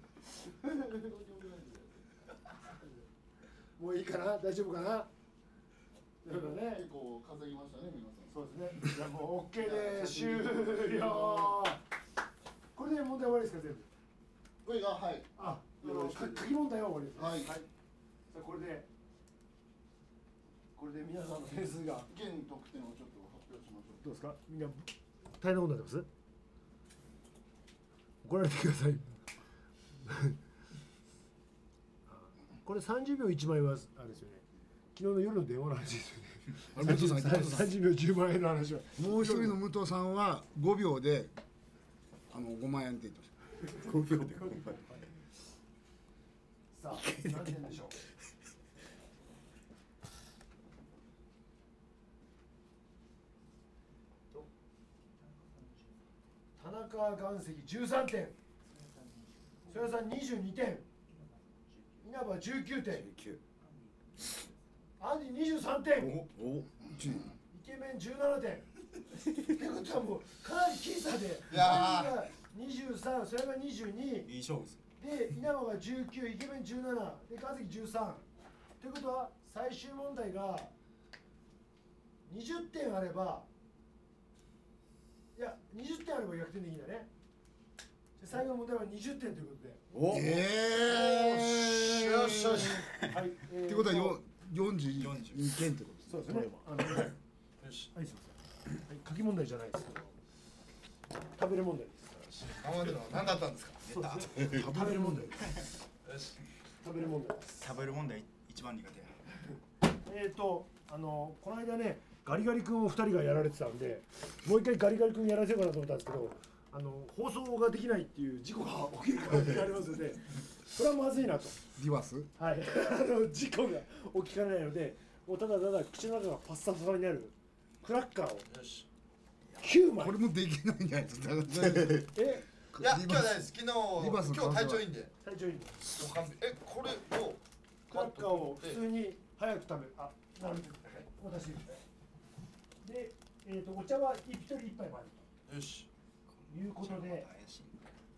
うもういいかな大丈夫かなだからね結構稼ぎましたね皆さんそうですねじゃあもう OK で終了これで問題終わりですか全部これがはいあ、あの書き問題は終わりですはいさあこれでこれで皆さんの点数が現得点をちょっと発表しましょうどうですかみんな大変なことになってます怒られてくださいこれさんじゅうびょういちまいはあれですよね昨日の夜の電話の話ですよねあれ武藤さん武藤ささんじゅうびょうじゅうまんえんの話はん。もう一人の武藤さんはごびょうであのごまんえんって言ってました。 ごびょうでごまんさあ何点でしょう田中岩石じゅうさんてん曽谷さんにじゅうにてん稲葉じゅうきゅうてんきゅうアンディにじゅうさんてんイおおケメンじゅうななてんってことはもうかなり僅差でいやーアンディがにじゅうさんそれがにじゅうにいい勝負ですで稲葉がじゅうきゅうイケメンじゅうななで岩石じゅうさんってことは最終問題がにじゅってんあればいやにじゅってんあれば逆転でいいんだねで最後の問題はにじゅってんということでおええよしよしはい、えーってことはよよんじゅうにけんってことです。 そうですねあのはいすいません、はい、書き問題じゃないですけど食べる問題ですから今までのは何だったんですか。 そうですね。食べる問題です。 よし。 食べる問題です。 食べる問題一番苦手や。 えっ、ー、とあのこの間ねガリガリ君をふたりがやられてたんで、もう一回ガリガリ君やらせようかなと思ったんですけど、あの放送ができないっていう事故が起きる可能性がありますので、それはまずいなと。 リバースはい。あの事故が起きかねないので、もうただただ口の中がパッサパサになるクラッカーをよし。 きゅうまい。 これもできないんじゃないですか。 えいや、今日はないです。昨日、 リバースの今日体調いいんで。 体調いいの。 お完璧え、これを。 クラッカーを普通に早く食べる。あ、なるほど。私で、えっ、ー、とお茶は一人一杯までよし。 ということで、 怪しい。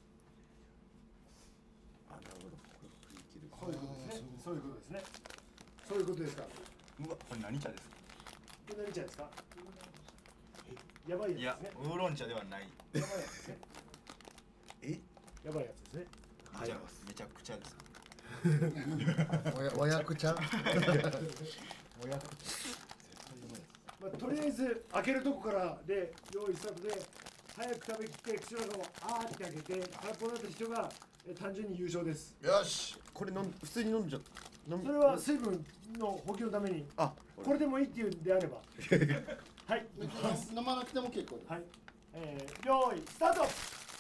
あ、なるほど。 そういうことですね。そういうことですね。そういうことですか。 うわ、これ何茶ですか。 これ何茶ですか。やばいいややつですね。、 ウーロン茶ではない。 やばいやつですね。 え、 やばいやつですね。 めちゃめちゃくちゃです。 おやおやくちゃおやくまあ、とりあえず開けるとこからで用意スタートで早く食べきって口の中をあーって開けて空っぽになった人がえ単純に優勝です。 よし。 これ飲ん普通に飲んじゃ飲むそれは水分の補給のためにあ、 これでもいいっていうんであればはい飲まなくても結構です。 はい、えー、用意スタート。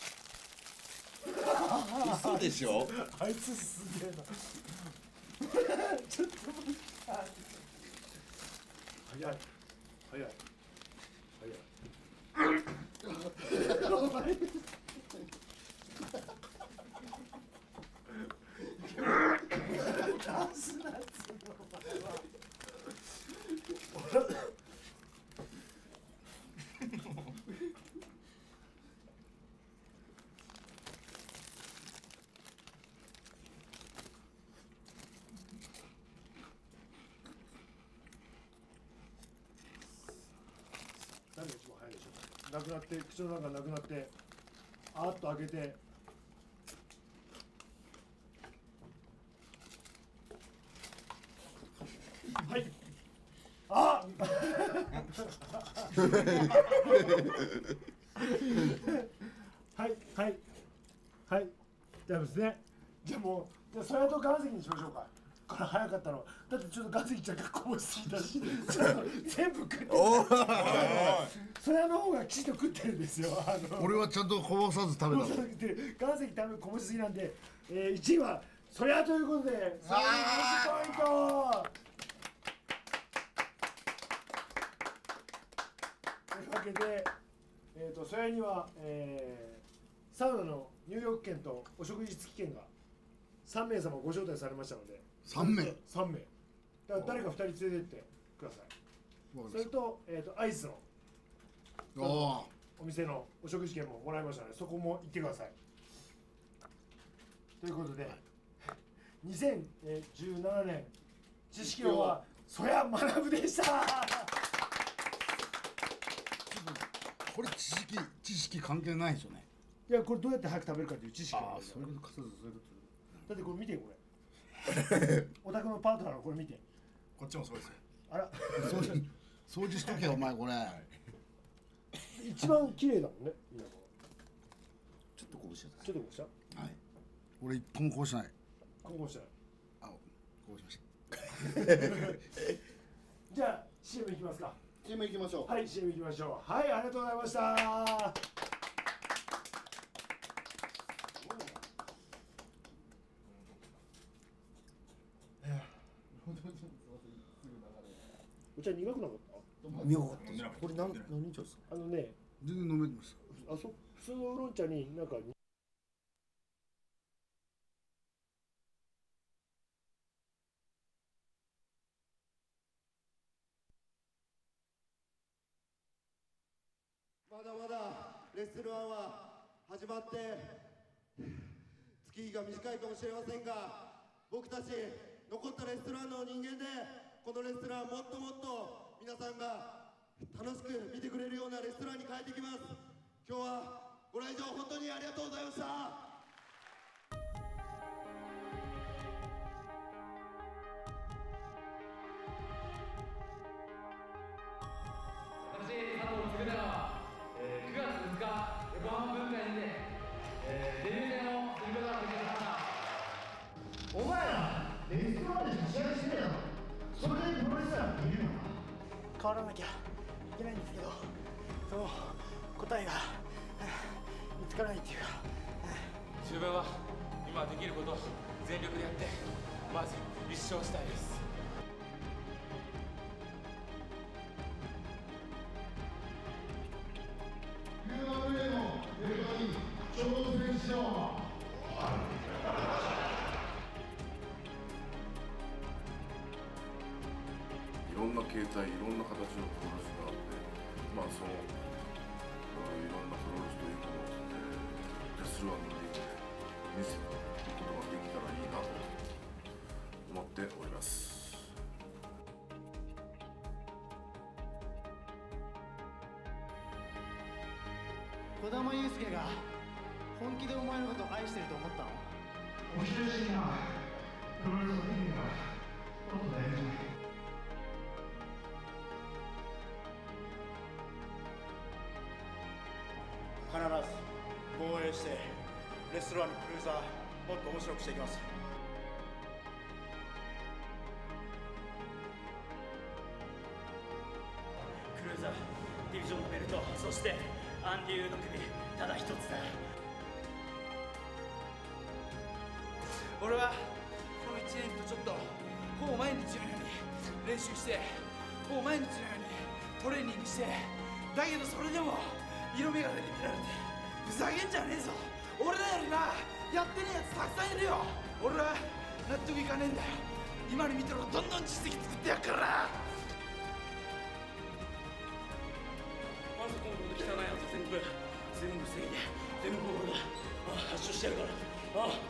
嘘でしょ。 あいつすげえなちょっと待って早い早い早い出すなっつうのお前は誰が一番早いでしょうか。なくなって口の中なくなってあーっと開けてはいあはいはいはいじゃあですねじゃあもうじゃあそれと岩石にしましょうか。これ早かったのだってちょっと岩石ちゃんがこぼしすぎたしちょっと全部食ってるそれの方がきちっと食ってるんですよ。あの俺はちゃんとこぼさず食べたの。 岩石食べこぼしすぎなんで、えー、いちいはそりゃということでそれににじゅうポイントというわけで、えー、とそれには、えー、サウナの入浴券とお食事付き券がさんめいさまご招待されましたので三名。 さんめいだから誰かふたり連れてってください。それと,、えー、とアイスのおお。 お店のお食事券ももらいましたのでそこも行ってください。ということで、にせんじゅうななねん知識王はそや学ぶでした。 これ知識知識関係ないですよね。 いやこれどうやって早く食べるかという知識がある。 そういうことか。そうそういうこだってこれ見てこれお宅のパートナーのこれ見てこっちもそうですよ。 あらと。掃除掃除しとけよお前これ。 一番綺麗だもんね。みんなちょっとこぼしちゃった。 ちょっとこうしたはい。俺一個もこうしない。 ここしたらあ、こうしました。 じゃあ シーエム いきますか。 チーム行きましょう。 はい シーエム いきましょう。はいありがとうございました。お茶苦くなかった見よかった飲んでなかったこれ何何茶ですか。 あのね全然飲めてます。 あそ普通のウーロン茶になんかまだまだレッスルワンは始まって月日が短いかもしれませんが、僕たち残ったレッスルワンの人間でこのレッスルワンもっともっと皆さんが楽しく見てくれるようなレッスルワンに変えていきます。今日はご来場本当にありがとうございました。 私、佐藤嗣太は、えー、くがつふつか横浜文化園で変わらなきゃいけないんですけど、その答えが見つからないっていうか、 自分は今できることを全力でやってまず一勝したいです。 いろんな形態、いろんな形のプロレスがあって、まあそのいろんなプロレスというものを、えー、レスルワンのリーグで見せていくことができたらいいなと思っております。 児玉悠介が本気でお前のことを愛してると思ったの？ お人よしいな。プロレスの意味がちょっと大事。 必ず防衛してレストランのクルーザーもっと面白くしていきます。 クルーザーディビジョンのベルト、そしてアンディ・ユーの首、ただ一つだ。 俺はこのいちねんとちょっとほぼ毎日のように練習して、ほぼ毎日のようにトレーニングして、だけどそれでも色眼鏡で見られてふざけんじゃねえぞ。俺らよりなやってねえやつたくさんいるよ。俺は納得いかねえんだよ。今に見てろ、どんどん実績作ってやっからな。まず今度の汚いやつ全部全部防いで、全部俺が発症してやるから。ああ、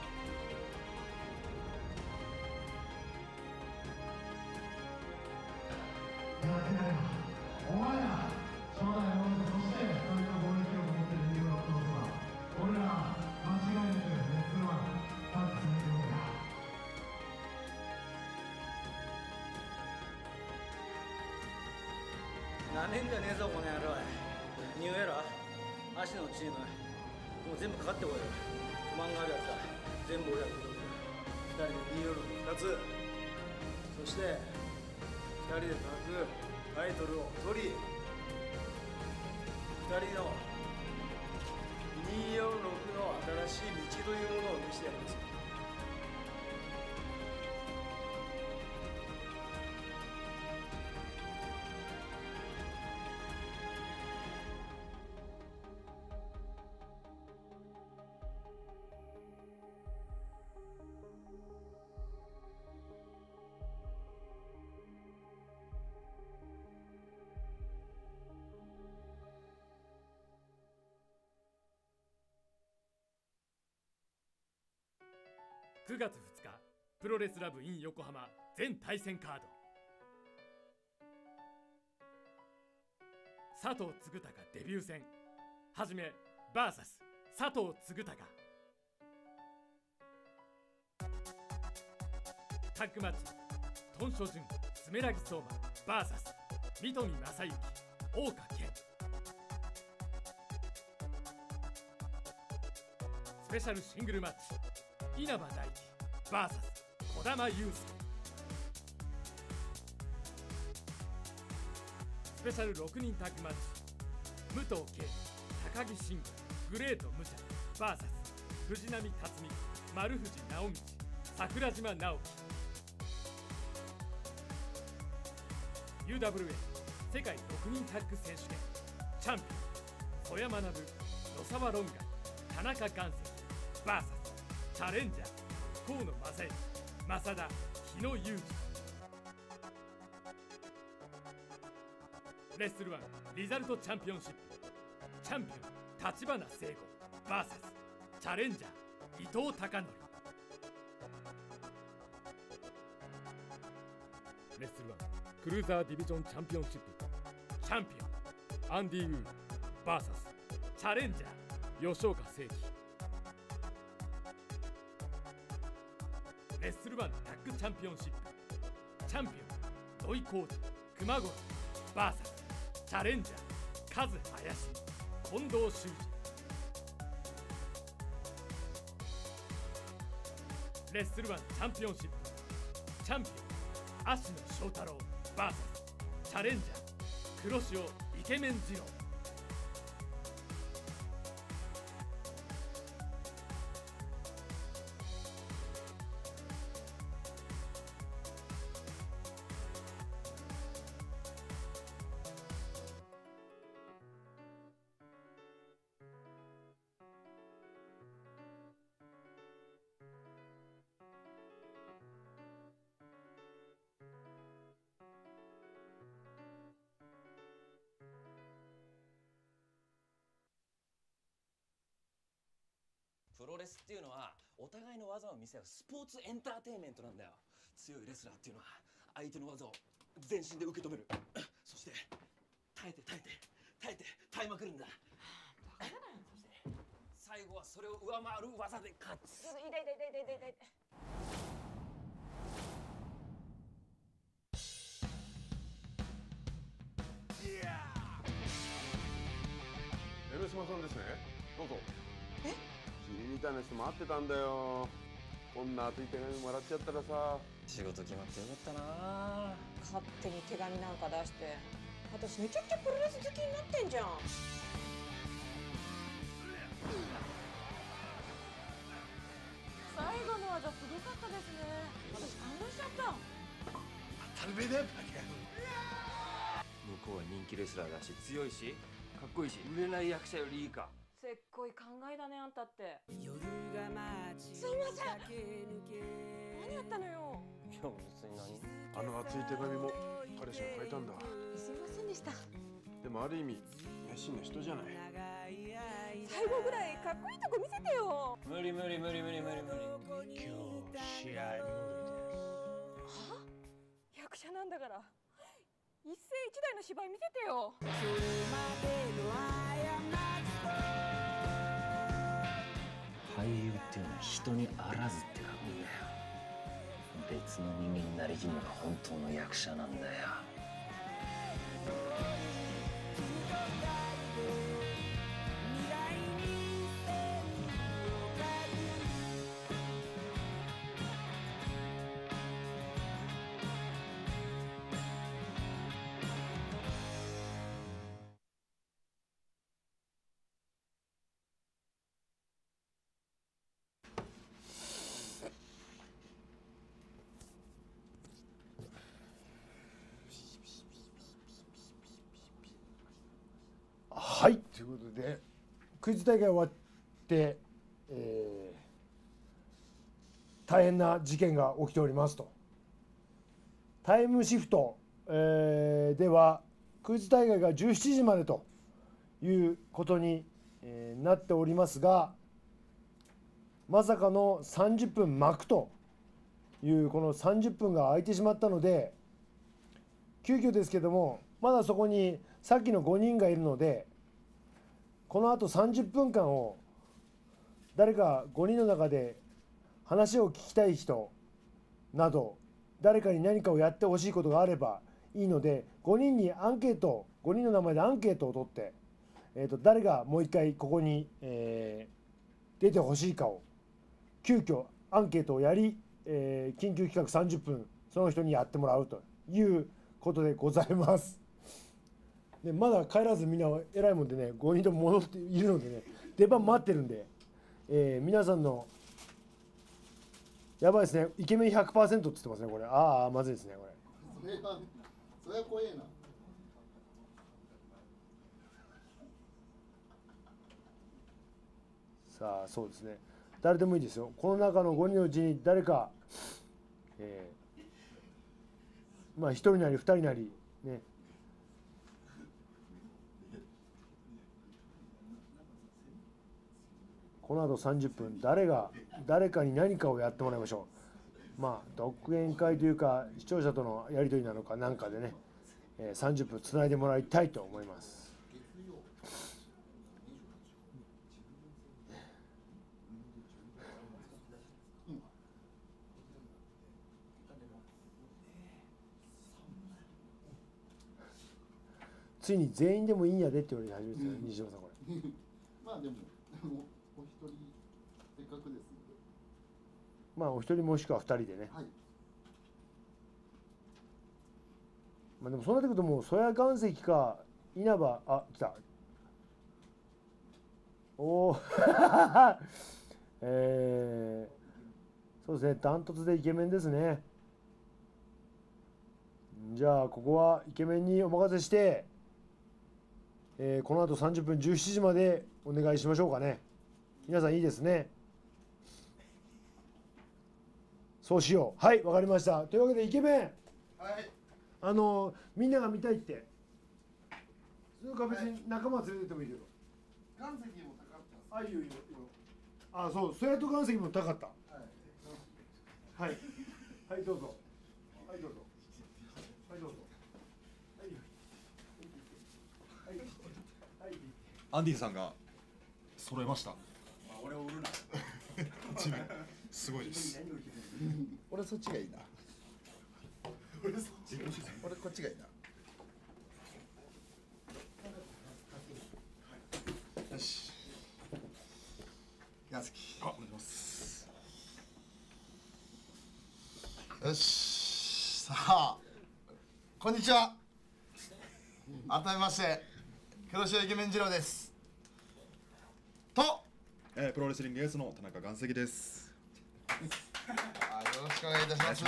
お前ら将来の王者としてそれの貿易を持っているニューヨークトースは俺ら間違いなくレスルワンタッチするようだ。 なめんじゃねえぞこの野郎。ニューエラー足のチームもう全部かかってこいよ。不満があるやつだ、全部俺らで届ける。ふたりでニーヨークふたつ、そしてふたりでタッグタイトルを取り、ふたりのにーよんろくの新しい道というものを見せてやります。 くがつふつか、プロレスラブ in 横浜全対戦カード。佐藤嗣隆デビュー戦、はじめ ブイエス 佐藤嗣隆。タッグマッチ、トンショジュン、スメラギ相馬 ブイエス 三富正幸、大岡健。スペシャルシングルマッチ、稲葉大輝 ブイエス 児玉悠介。スペシャルろくにんタッグマッチ、武藤敬司、高木慎吾、グレート武者 ブイエス 藤波辰巳、丸藤直道、桜島直樹。 ユーダブリューエー 世界ろくにんタッグ選手権チャンピオン、曽山学、野沢ロンガ、田中岩石 ブイエス チャレンジャー、河野正幸、正田、日野裕二。レッスルワンリザルトチャンピオンシップチャンピオン、立花聖吾 ブイエス チャレンジャー、伊藤孝則。レッスルワンクルーザーディビジョンチャンピオンシップチャンピオン、アンディ・ウー ブイエス チャレンジャー、吉岡聖輝。レッスルワンタッグチャンピオンシップチャンピオン、土井浩二、熊五郎 ブイエス チャレンジャー、カズ林、近藤修二。レッスルワンチャンピオンシップチャンピオン、芦野翔太郎 ブイエスチャレンジャー黒潮イケメン二郎。 プロレスっていうのはお互いの技を見せ合うスポーツエンターテインメントなんだよ。強いレスラーっていうのは相手の技を全身で受け止める。そして耐えて耐えて耐えて耐えまくるんだ。バカじゃない。そして最後はそれを上回る技で勝つ。 痛い痛い痛い痛い痛い痛い。 江ノ島さんですね。どうぞ。 え？ 君みたいな人待ってたんだよ。こんな熱い手紙もらっちゃったらさ。 仕事決まってよかったな。 勝手に手紙なんか出して私めちゃくちゃプロレス好きになってんじゃん。最後の技すごかったですね。私感動しちゃった。 当たり前だよバカ。 向こうは人気レスラーだし強いしかっこいいし売れない役者よりいいか。 せっこい考えだねあんたって。すいません。何やったのよ。 いや別に何。 あの熱い手紙も彼氏が書いたんだ。 すいませんでした。 でもある意味熱心な人じゃない。 最後ぐらいかっこいいとこ見せてよ。 無理無理無理無理無理無理。 今日試合無理です。 は？役者なんだから一世一代の芝居見せてよ。 俳優っていうのは人にあらずって書くんだよ。別の人間になりきるのが本当の役者なんだよ。 はい、ということでクイズ大会終わって、えー、大変な事件が起きておりますと。タイムシフト、えー、ではクイズ大会がじゅうしちじまでということに、えー、なっておりますが、まさかのさんじゅっぷん巻くというこのさんじゅっぷんが空いてしまったので、急遽ですけどもまだそこにさっきのごにんがいるので、このあとさんじゅっぷんかんを誰かごにんの中で話を聞きたい人など誰かに何かをやってほしいことがあればいいので、ごにんにアンケート、ごにんの名前でアンケートを取って、えーと誰がもう一回ここに、えー、出てほしいかを急遽アンケートをやり、えー、緊急企画さんじゅっぷんその人にやってもらうということでございます。でまだ帰らずみんな偉いもんでね、ごにんとも戻っているのでね、出番待ってるんで、えー、皆さんのやばいですね、イケメン ひゃくパーセント って言ってますねこれ。ああまずいですねこれ。 それはそれは怖えな。 さあそうですね、誰でもいいですよ。この中のごにんのうちに誰か、えー、まあひとりなりふたりなりね、この後さんじゅっぷん誰が誰かに何かをやってもらいましょう。まあ独演会というか視聴者とのやり取りなのかなんかでね、えー、さんじゅっぷんつないでもらいたいと思います。ついに全員でもいいんやでって言われて初めてですよ、西島さんこれ。 まあでもお一人せっかくですので。 まあお一人もしくは二人でね。 はい。 まあでもそうなってくるともう曽谷岩石か稲葉、あ来た、おおえー、そうですね、ダントツでイケメンですね。じゃあここはイケメンにお任せして、えー、この後さんじゅっぷんじゅうしちじまでお願いしましょうかね。皆さんいいですね。そうしよう。はい、わかりました。というわけでイケメン、 はい、 あのみんなが見たいって、そのか別に仲間連れてってもいいけど、 岩石も高かった。 あ、いいよいいよいいよ。あ、そう、そやと岩石も高かった。はい、はい、どうぞ。はい、どうぞ。はい、どうぞ。はい、はい、はい。 アンディさんが揃えました。 あ、俺を売るな。 すごいです。 俺そっちがいいな。俺そっち。俺こっちがいいな。よし。岩石。 あ、お願いします。 よし。さあ、こんにちは。改めまして黒潮イケメン二郎です。と、 えー、プロレスリングエースの田中岩石です。 あ、よろしくお願いいたします。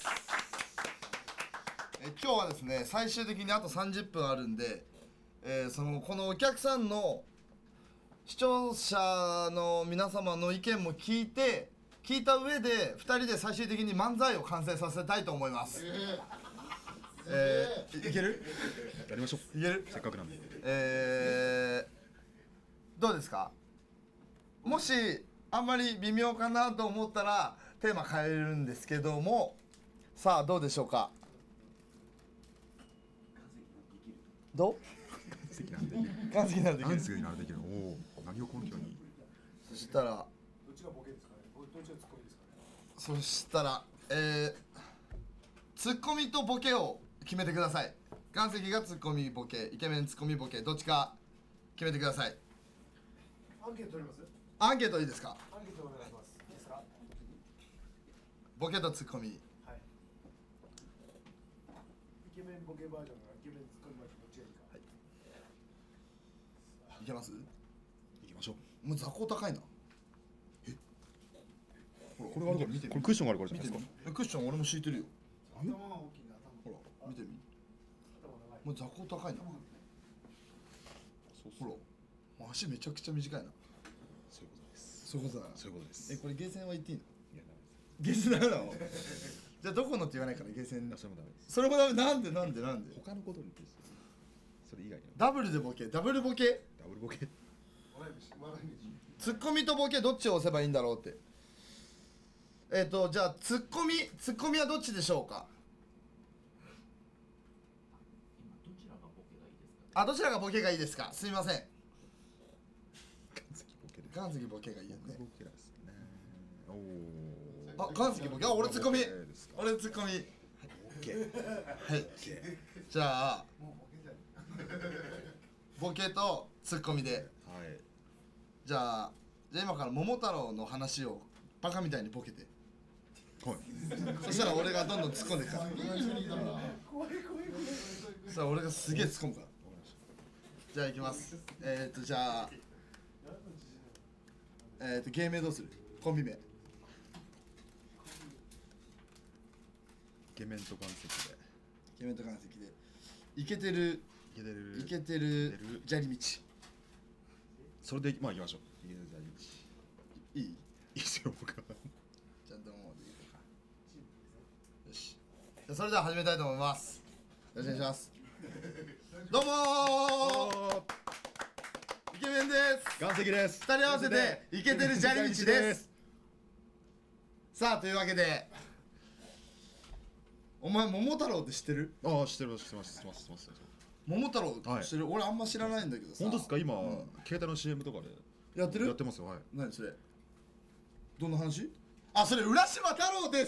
え今日はですね、最終的にあとさんじゅっぷんあるんで、えー、そのこのお客さんの視聴者の皆様の意見も聞いて聞いた上でふたりで最終的に漫才を完成させたいと思います。えー、えー、いける？ やりましょう。 いける？ せっかくなんで。 えー、どうですか？もしあんまり微妙かなと思ったらテーマ変えるんですけども、さあどうでしょうか？どう？ 岩石なんできる。 岩石なんできる。 岩石なんできる。おお、何を根拠に？ そしたら、 どっちがボケですかね。どっちがツッコミですかそね。 したら、えー、ツッコミとボケを決めてください。岩石がツッコミボケ、イケメンツッコミボケ、どっちか決めてください。 アンケート取ります？ アンケートいいですか？ アンケートお願いします。いいですか？ ボケとツッコミ。 はい。イケメンボケバージョンがイケメンツッコミバージョンどっちがいいか。はい。 いけます？ 行きましょう。もう座高高いな。え？ほら、これがあるから見てみ。 これクッションがあるからじゃないですか。 え、クッション俺も敷いてるよ。 頭が大きいな。 ほら、見てみ。もう座高高いな。ほら、足めちゃくちゃ短いな。 そういうことです。 そういうことだな。 そういうことです。 え、これゲーセンは言っていいの？ いや、 ゲーセンダメなの？じゃあどこのって言わないからゲーセン。 それもダメです。 それもダメ。なんでなんでなんで？ 他のことにです。それ以外の。 ダブルでボケ、ダブルボケ。 ダブルボケ。 ツッコミとボケどっちを押せばいいんだろうって。えっとじゃあツッコミツッコミはどっちでしょうか？あ、どちらがボケがいいですか？すみません。岩石ボケがいいよね。あ、岩石ボケ。あ、俺ツッコミ。俺ツッコミ。はい。じゃあボケとツッコミで。はい。じゃあじゃあ今から桃太郎の話をバカみたいにボケて。はい。そしたら俺がどんどん突っ込んでいくから。そしたら俺がすげえ突っ込むから。じゃあ行きます。えっとじゃあえっと芸名どうする？コンビ名。イケメンと岩石で。 イケメンと岩石で。イケてる。 イケてる。 イケてる砂利道。 それでまあ行きましょう。イケてる砂利道。 いい？ いいですよ僕は。 ちゃんともうでいいか。よし。じゃあそれでは始めたいと思います。よろしくお願いします。どうもー。イケメンです。 岩石です。 二人合わせてイケてる砂利道です。さあというわけで、お前桃太郎って知ってる？ ああ知ってる知ってます知ってます知ってます。 桃太郎知ってる？俺あんま知らないんだけどさ。 本当ですか？今携帯の シーエム とかでやってる？ やってますよ。はい。 何それ？どんな話？あ、それ浦島太郎です。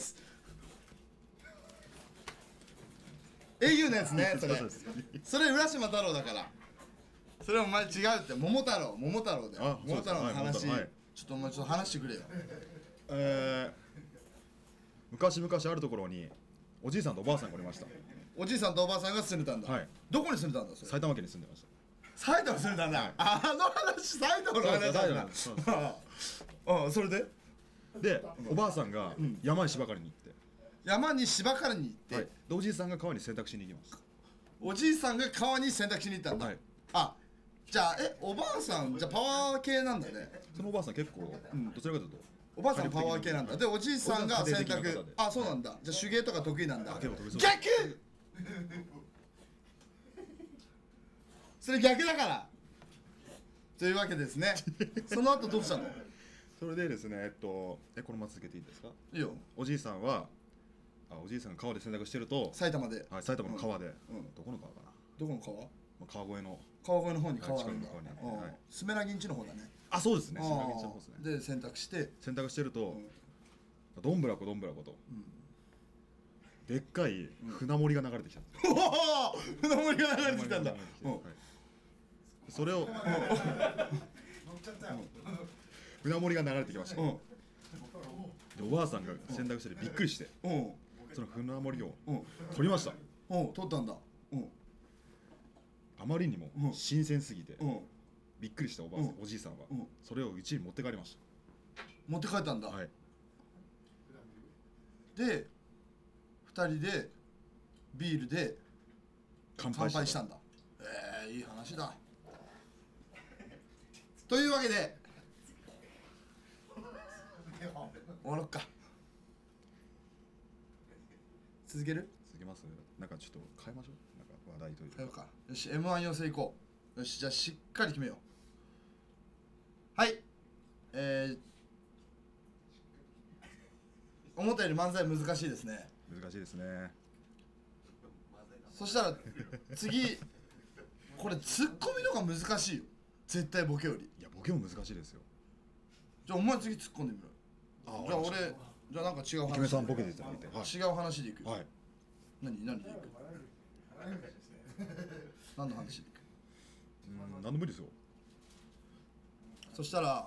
英雄のやつね。それそれ浦島太郎だから。それお前違うって。桃太郎桃太郎だよ。桃太郎の話ちょっとお前ちょっと話してくれよ。 えー、昔々あるところにおじいさんとおばあさんがおりました。 おじいさんとおばあさんが住んでたんだ。 はい。 どこに住んでたんだそれ。 埼玉県に住んでました。 埼玉住んでたんだ。あの話埼玉の話なんだ。ああそれで。 でおばあさんが山に芝刈りに行って。 山に芝刈りに行って、 はい、でおじいさんが川に洗濯しに行きます。 おじいさんが川に洗濯しに行ったんだ。はい、あ、じゃあえおばあさんじゃあパワー系なんだね。 そのおばあさん結構、うん、どちらかというとおばあさんパワー系なんだ。でおじいさんが洗濯、あそうなんだ。じゃあ手芸とか得意なんだ。逆それ逆だからというわけですね。その後どうしたの？ それでですね、えっとえこのまま続けていいですか？ いいよ。 おじいさんはあおじいさんが川で洗濯してると埼玉で、 はい、埼玉の川で、うん、どこの川かな？ どこの川？ 川越の川越の方に川あるんだ。 はい、 スメラギンチの方だね。 あ、そうですね。スメラギンチの方ですね。 で洗濯して洗濯してると、うん、どんぶらこどんぶらこと、うん、でっかい船盛りが流れてきた。 おお、船盛りが流れてきたんだ。 それを船盛りが流れてきました。でおばあさんが洗濯しててびっくりして、その船盛りを取りました。 取ったんだ。 あまりにも新鮮すぎてびっくりしたおばあさん、おじいさんはそれをうちに持って帰りました。 持って帰ったんだ。はい。でふたりでビールで乾杯したんだ。ええ、いい話だ。というわけで終わろっか。続ける？ 続けます。なんかちょっと変えましょう。なんか話題というか。 変えようか。よし、エムワン 養成行こう。よし、じゃあしっかり決めよう。はい。えー、思ったより漫才難しいですね。 難しいですね。 そしたら次これツッコミの方が難しいよ。絶対ボケより。 いやボケも難しいですよ。 じゃあお前次突っ込んでみろ。じゃあ俺じゃあなんか違う話。 イケメンさんボケていただいて、 はい、違う話でいく。 はい。 何何でいく？何の話でいく？ うん、何でもいいですよ。 そしたら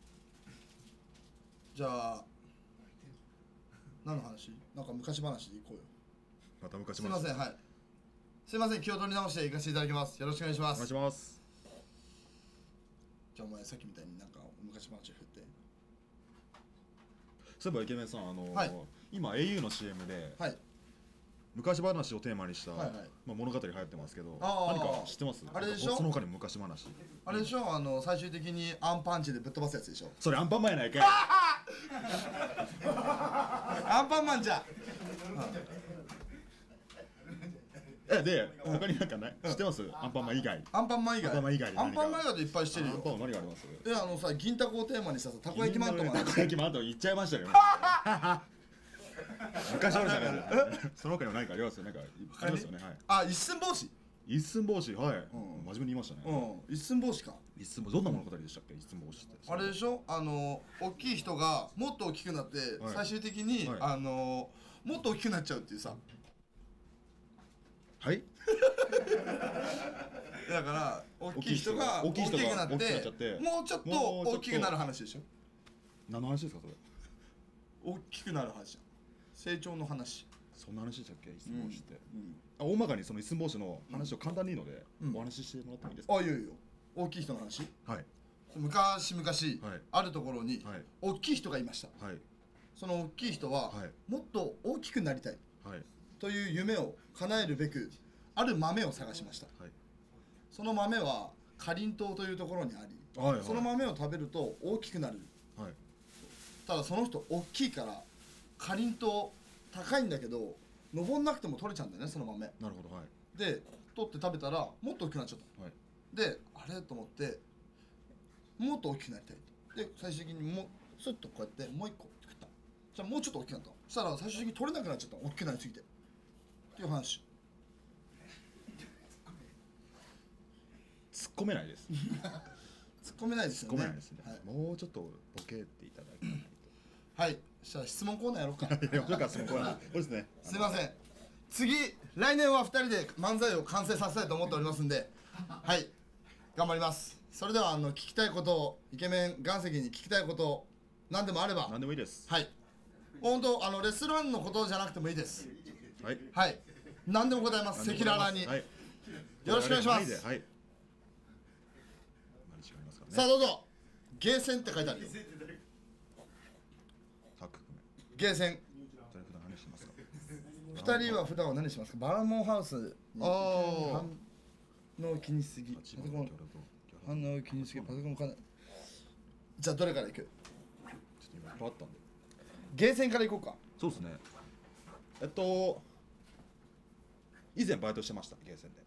じゃあ何の話？なんか昔話でいこうよ。 また昔話。 すみません、はい。すみません、気を取り直して行かせていただきます。よろしくお願いします。 お願いします。 じゃあお前さっきみたいになんか昔話を振って。 そういえばイケメンさん、あのーはい、 今 エーユー の シーエム で、 はい、昔話をテーマにした、はいはい、まあ、物語流行ってますけど、何か知ってます？ あれでしょ？ その他にも昔話。 あれでしょ？あの最終的にアンパンチでぶっ飛ばすやつでしょ？ それアンパンマンやないかい。 アンパンマンじゃん。 えで他になんかない知ってます？アンパンマン以外。 アンパンマン以外。 アンパンマン以外。 アンパンマン以外でいっぱいしてるよ。 アンパンマン何があります？ えあのさ銀タコをテーマにしたさたこ焼きマントマン。 たこ焼きマント言っちゃいましたよ。昔あるじゃないですか。その他にも何かありますよ。なんかありますよね。 はい。あ一寸法師。 一寸法師、はい。真面目に言いましたね。 うん。一寸法師か。 一寸法師どんな物語でしたっけ？一寸法師って。 あれでしょ？あの大きい人がもっと大きくなって最終的にあのもっと大きくなっちゃうっていうさ。 はい。 だから大きい人が大きくなってもうちょっと大きくなる話でしょ。 何の話ですかそれ？ 大きくなる話。成長の話。 そんな話でしたっけ？一寸法師って。あ、大まかにその一寸法師の話を簡単にいいのでお話ししてもらってもいいですか？ あ、いいよいいよ。大きい人の話。 はい。 昔々あるところに大きい人がいました。はい。その大きい人はもっと大きくなりたい。はい。という夢を叶えるべくある豆を探しました。はい。その豆はかりんとうというところにあり、はいはい、その豆を食べると大きくなる。はい。ただその人大きいからかりんとう高いんだけど登んなくても取れちゃうんだよねその豆。 なるほど。はい。 で取って食べたらもっと大きくなっちゃった。はい。であれと思ってもっと大きくなりたい。で最終的にもうスッとこうやってもう一個作った。じゃあもうちょっと大きくなった。そしたら最終的に取れなくなっちゃった。大きくなりすぎてっていう話。 突っ込めないです。 突っ込めないですよね。 突っ込めないですね。はい、もうちょっとボケていただきたいと。 はい。じゃあ質問コーナーやろうか。 やろうか質問コーナー。そうですね。 すみません。次来年はふたりで漫才を完成させたいと思っておりますんで、はい頑張ります。それではあの聞きたいことをイケメン岩石に聞きたいこと何でもあれば。 何でもいいです。 はい。本当あのレストランのことじゃなくてもいいです。 はいはい何でも答えます赤裸々に、はい、よろしくお願いします。はい、さあどうぞ。ゲーセンって書いてあるよ。ゲーセン。二人は普段は何しますか。バラモンハウスに反応を気にしすぎ、パソコン反応を気にしすぎ、パソコンかな。じゃあどれからいく。ちょっと今いっぱいあったんでゲーセンからいこうか。 そうですね。えっと以前バイトしてましたゲーセンで。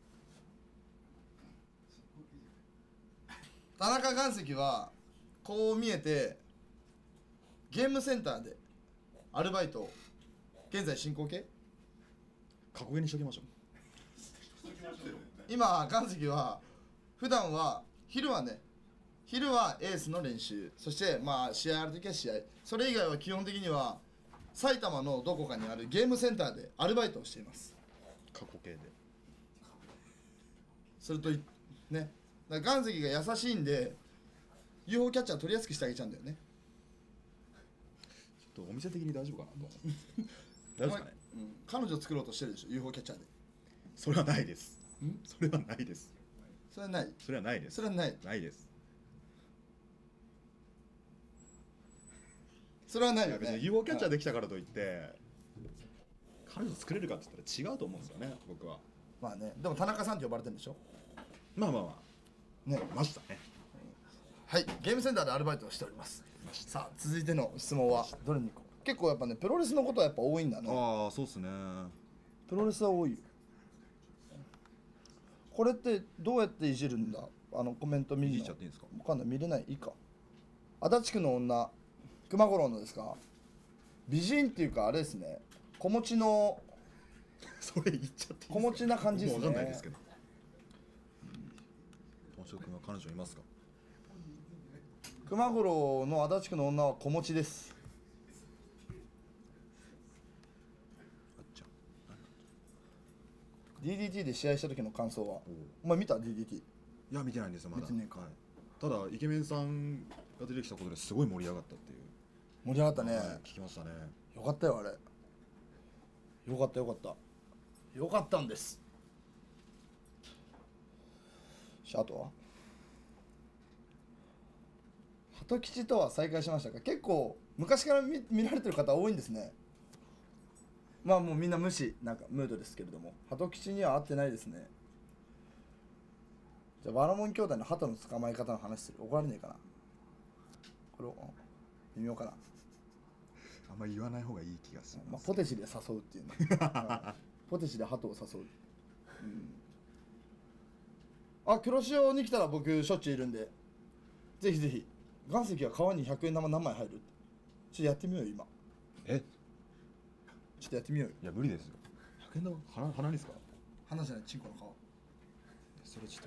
田中岩石はこう見えてゲームセンターでアルバイトを現在進行形過去形にしときましょう。 今岩石は普段は昼はね昼はエースの練習、そしてまあ試合ある時は試合、それ以外は基本的には埼玉のどこかにあるゲームセンターでアルバイトをしています。 過去形で。 それとね、だから岩石が優しいんで ユーフォー キャッチャー取りやすくしてあげちゃうんだよね。 ちょっとお店的に大丈夫かなと。大丈夫ですかね、 うん、彼女作ろうとしてるでしょ ユーフォー キャッチャーで。 それはないです。それはないです。 それはない。 それはないです。 それはない。 ないです。 それはないよね。 別に ユーフォー キャッチャーできたからといって彼女作れるかって言ったら違うと思うんですよね、僕は。 まあね、でも田中さんって呼ばれてるんでしょ。 まあまあまあね、 ましたね。 はい、ゲームセンターでアルバイトをしております。さあ続いての質問はどれに行こう。結構やっぱねプロレスのことはやっぱ多いんだね。 ああそうっすね。 プロレスは多いよ。これってどうやっていじるんだ。あのコメント見るの。いじっちゃっていいんですか。わかんない、見れない。いいか。足立区の女熊五郎のですか。美人っていうかあれですね、子持ちのそれ言っちゃっていいですか。 子持ちな感じですね。 わかんないですけど。友翔君は彼女いますか。 熊五郎の足立区の女は子持ちです。ディーディーティー で試合した時の感想は。お前見た ディーディーティー。 いや見てないんですよまだ。 見てねえか。 はい、ただイケメンさんが出てきたことですごい盛り上がったっていう。 盛り上がったね、 はい、聞きましたね。 よかったよあれ。よかったよかったよかったんです。あとは鳩吉とは再会しましたか。結構昔から 見, 見られてる方多いんですね。まあもうみんな無視なんかムードですけれども、鳩吉には会ってないですね。じゃあバラモン兄弟の鳩の捕まえ方の話する。怒られねえかなこれを。微妙かな。 あんまり言わない方がいい気がする、 まあ、ポテチで誘うっていうねポテチで鳩を誘う、うん、あ黒潮に来たら僕しょっちゅういるんでぜひぜひ。岩石は川にひゃくえん玉何枚入る。ちょっとやってみようよ今。 えちょっとやってみようよ。 いや無理ですよ。ひゃくえん玉鼻鼻にですか。 鼻じゃない、チンコの皮。 それちょっ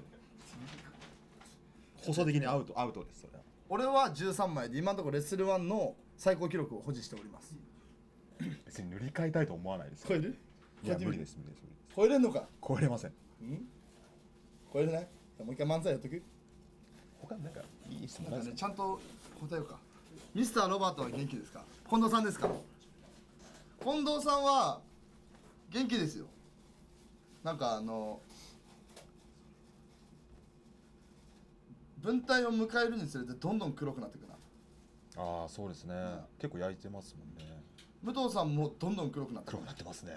と放送的にアウトアウトです。それは俺はじゅうさんまいで今のところレッスルワンの最高記録を保持しております。 別に塗り替えたいと思わないですよ。 超える。 いや無理です無理です無理です。 超えれんのか。 超えれません。 うん超えれない。もう一回漫才やっとく。 他なんかいい質問なんかね、ちゃんと答えようか。ミスターロバートは元気ですか。近藤さんですか。近藤さんは元気ですよ。なんかあの文体を迎えるにつれてどんどん黒くなっていくな。 ああそうですね、うん、結構焼いてますもんね。 武藤さんもどんどん黒くなって黒くなってますね、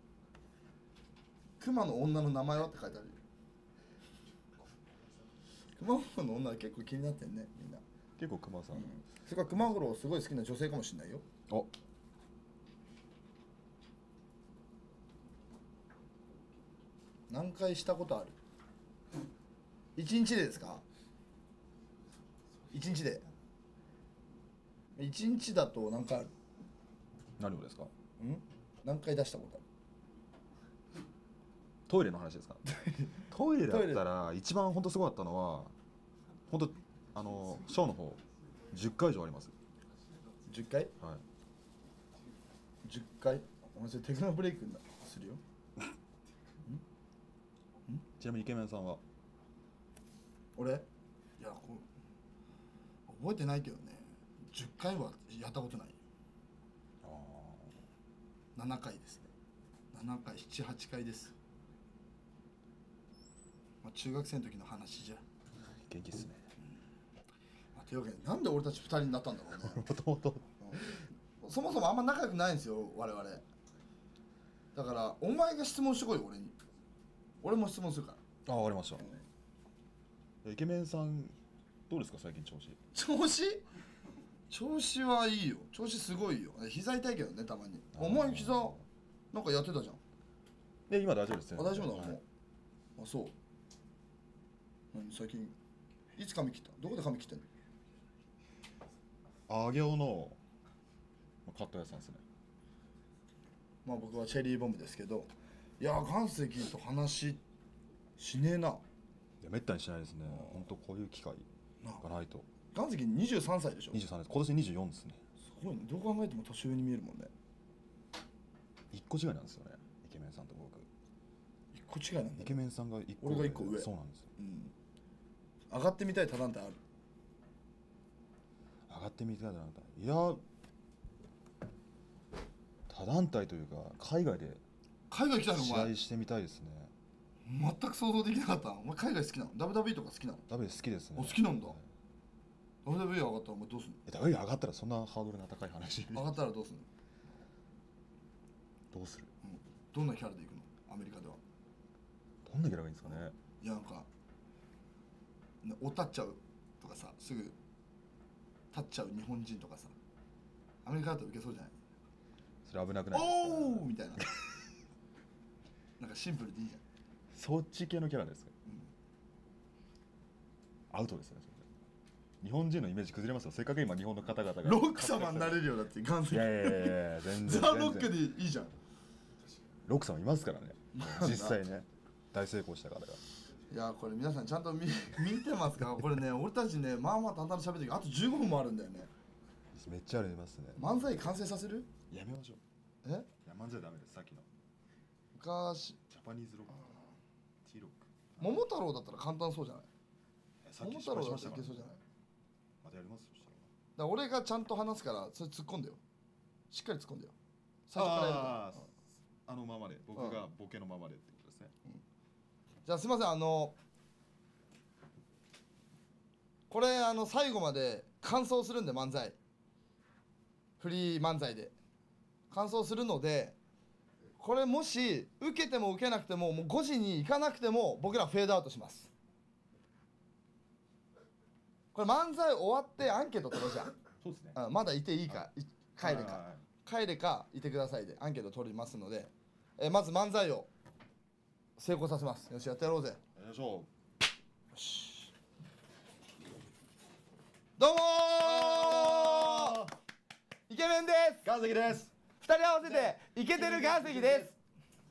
うん、熊の女の名前はって書いてある。熊五郎の女は結構気になってんねみんな。 結構熊さん、うん、 それから熊五郎すごい好きな女性かもしれないよ。 お何回したことある。一日でですか。一日で一日だと何回ある。 何をですか。 ん何回出したことある。 トイレの話ですか。トイレだったら一番本当すごかったのは本当あのショーの方じゅっかい以上あります。 じゅっかい。 はいじゅっかい。お前それテクノブレイクにするよ。 ちなみにイケメンさんは。 俺いやこう覚えてないけどね、じゅっかいはやったことない。あななかいですね。 ななかいななはちかいです、まあ、中学生の時の話じゃ。 元気っすね、 うん、というわけでなんで俺たちふたりになったんだろうねもともとそもそもあんま仲良くないんですよ我々。だからお前が質問してこいよ俺に。俺も質問するから。 あ、わかりました、うん、イケメンさんどうですか最近調子。 調子調子はいいよ。調子すごいよ。膝痛いけどねたまに。お前膝なんかやってたじゃん。 で今大丈夫ですね。 あ、大丈夫だもう。あ、そう。何最近いつ髪切った？どこで髪切ってんの？ あ行のカット屋さんですね。 まあ僕はチェリーボムですけど、いや岩石と話しねえな。 いやめったにしないですね。本当こういう機会がないと。 岩石にじゅうさんさいでしょ。 にじゅうさんです。今年にじゅうよんですね。 すごいね。どう考えても年上に見えるもんね。 一個違いなんですよね。イケメンさんと僕。 一個違いなんだ。 イケメンさんが一個。 俺が一個上。 そうなんですよ。 うん。上がってみたい他団体ある？ 上がってみたい他団体。いや。他団体というか海外で海外来たのお前試合してみたいですね。 全く想像できなかった。お前海外好きなの？ ダブリューダブリュー とか好きなの？ ダブリュー 好きですね。 好きなんだ。ダブリューダブリュー 上がったらお前どうすんの？ ダブリュー 上がったらそんなハードルが高い話。 上がったらどうすんの？ どうする、 うん、どんなキャラでいくの？アメリカではどんなキャラがいいんですかね。 いやなんかおたっちゃうとかさ、すぐ立っちゃう日本人とかさ、アメリカだとウケそうじゃない？ それ危なくないですか？ おーみたいななんかシンプルでいいじゃん。 そっち系のキャラですか、うん、アウトですね。日本人のイメージ崩れますよ。せっかく今日本の方々がロック様になれるよ。だって岩石。 いやいやいや全然ザ・ロックでいいじゃん。 ロック様いますからね実際ね。大成功した方が。 いやこれ皆さんちゃんと見見てますか？これね俺たちねまあまあ淡々と喋ってるけどあとじゅうごふんもあるんだよね。 めっちゃありますね。 漫才完成させる？ やめましょう。 え？ いや漫才ダメです。さっきの昔ジャパニーズロック、ティーロック。 桃太郎だったら簡単そうじゃない？桃太郎だったらいけそうじゃない？ またやります。そしたら。 だから俺がちゃんと話すからそれ突っ込んでよ。しっかり突っ込んでよ。最初からやるから。 あのままで僕がボケのままでってことですね。 うん、じゃあすみません、あのこれあの最後まで完走するんで漫才。フリー漫才で完走するので、これもし受けても受けなくてももうごじに行かなくても僕らフェードアウトします。これ漫才終わってアンケート取ろうじゃん。 そうですね。 まだいていいか帰れか帰れかいてくださいでアンケート取りますので、えまず漫才を成功させます。よしやってやろうぜ。 よいしょ。よし。どうもーイケメンです。 岩石です。 二人合わせてイケてる岩石です。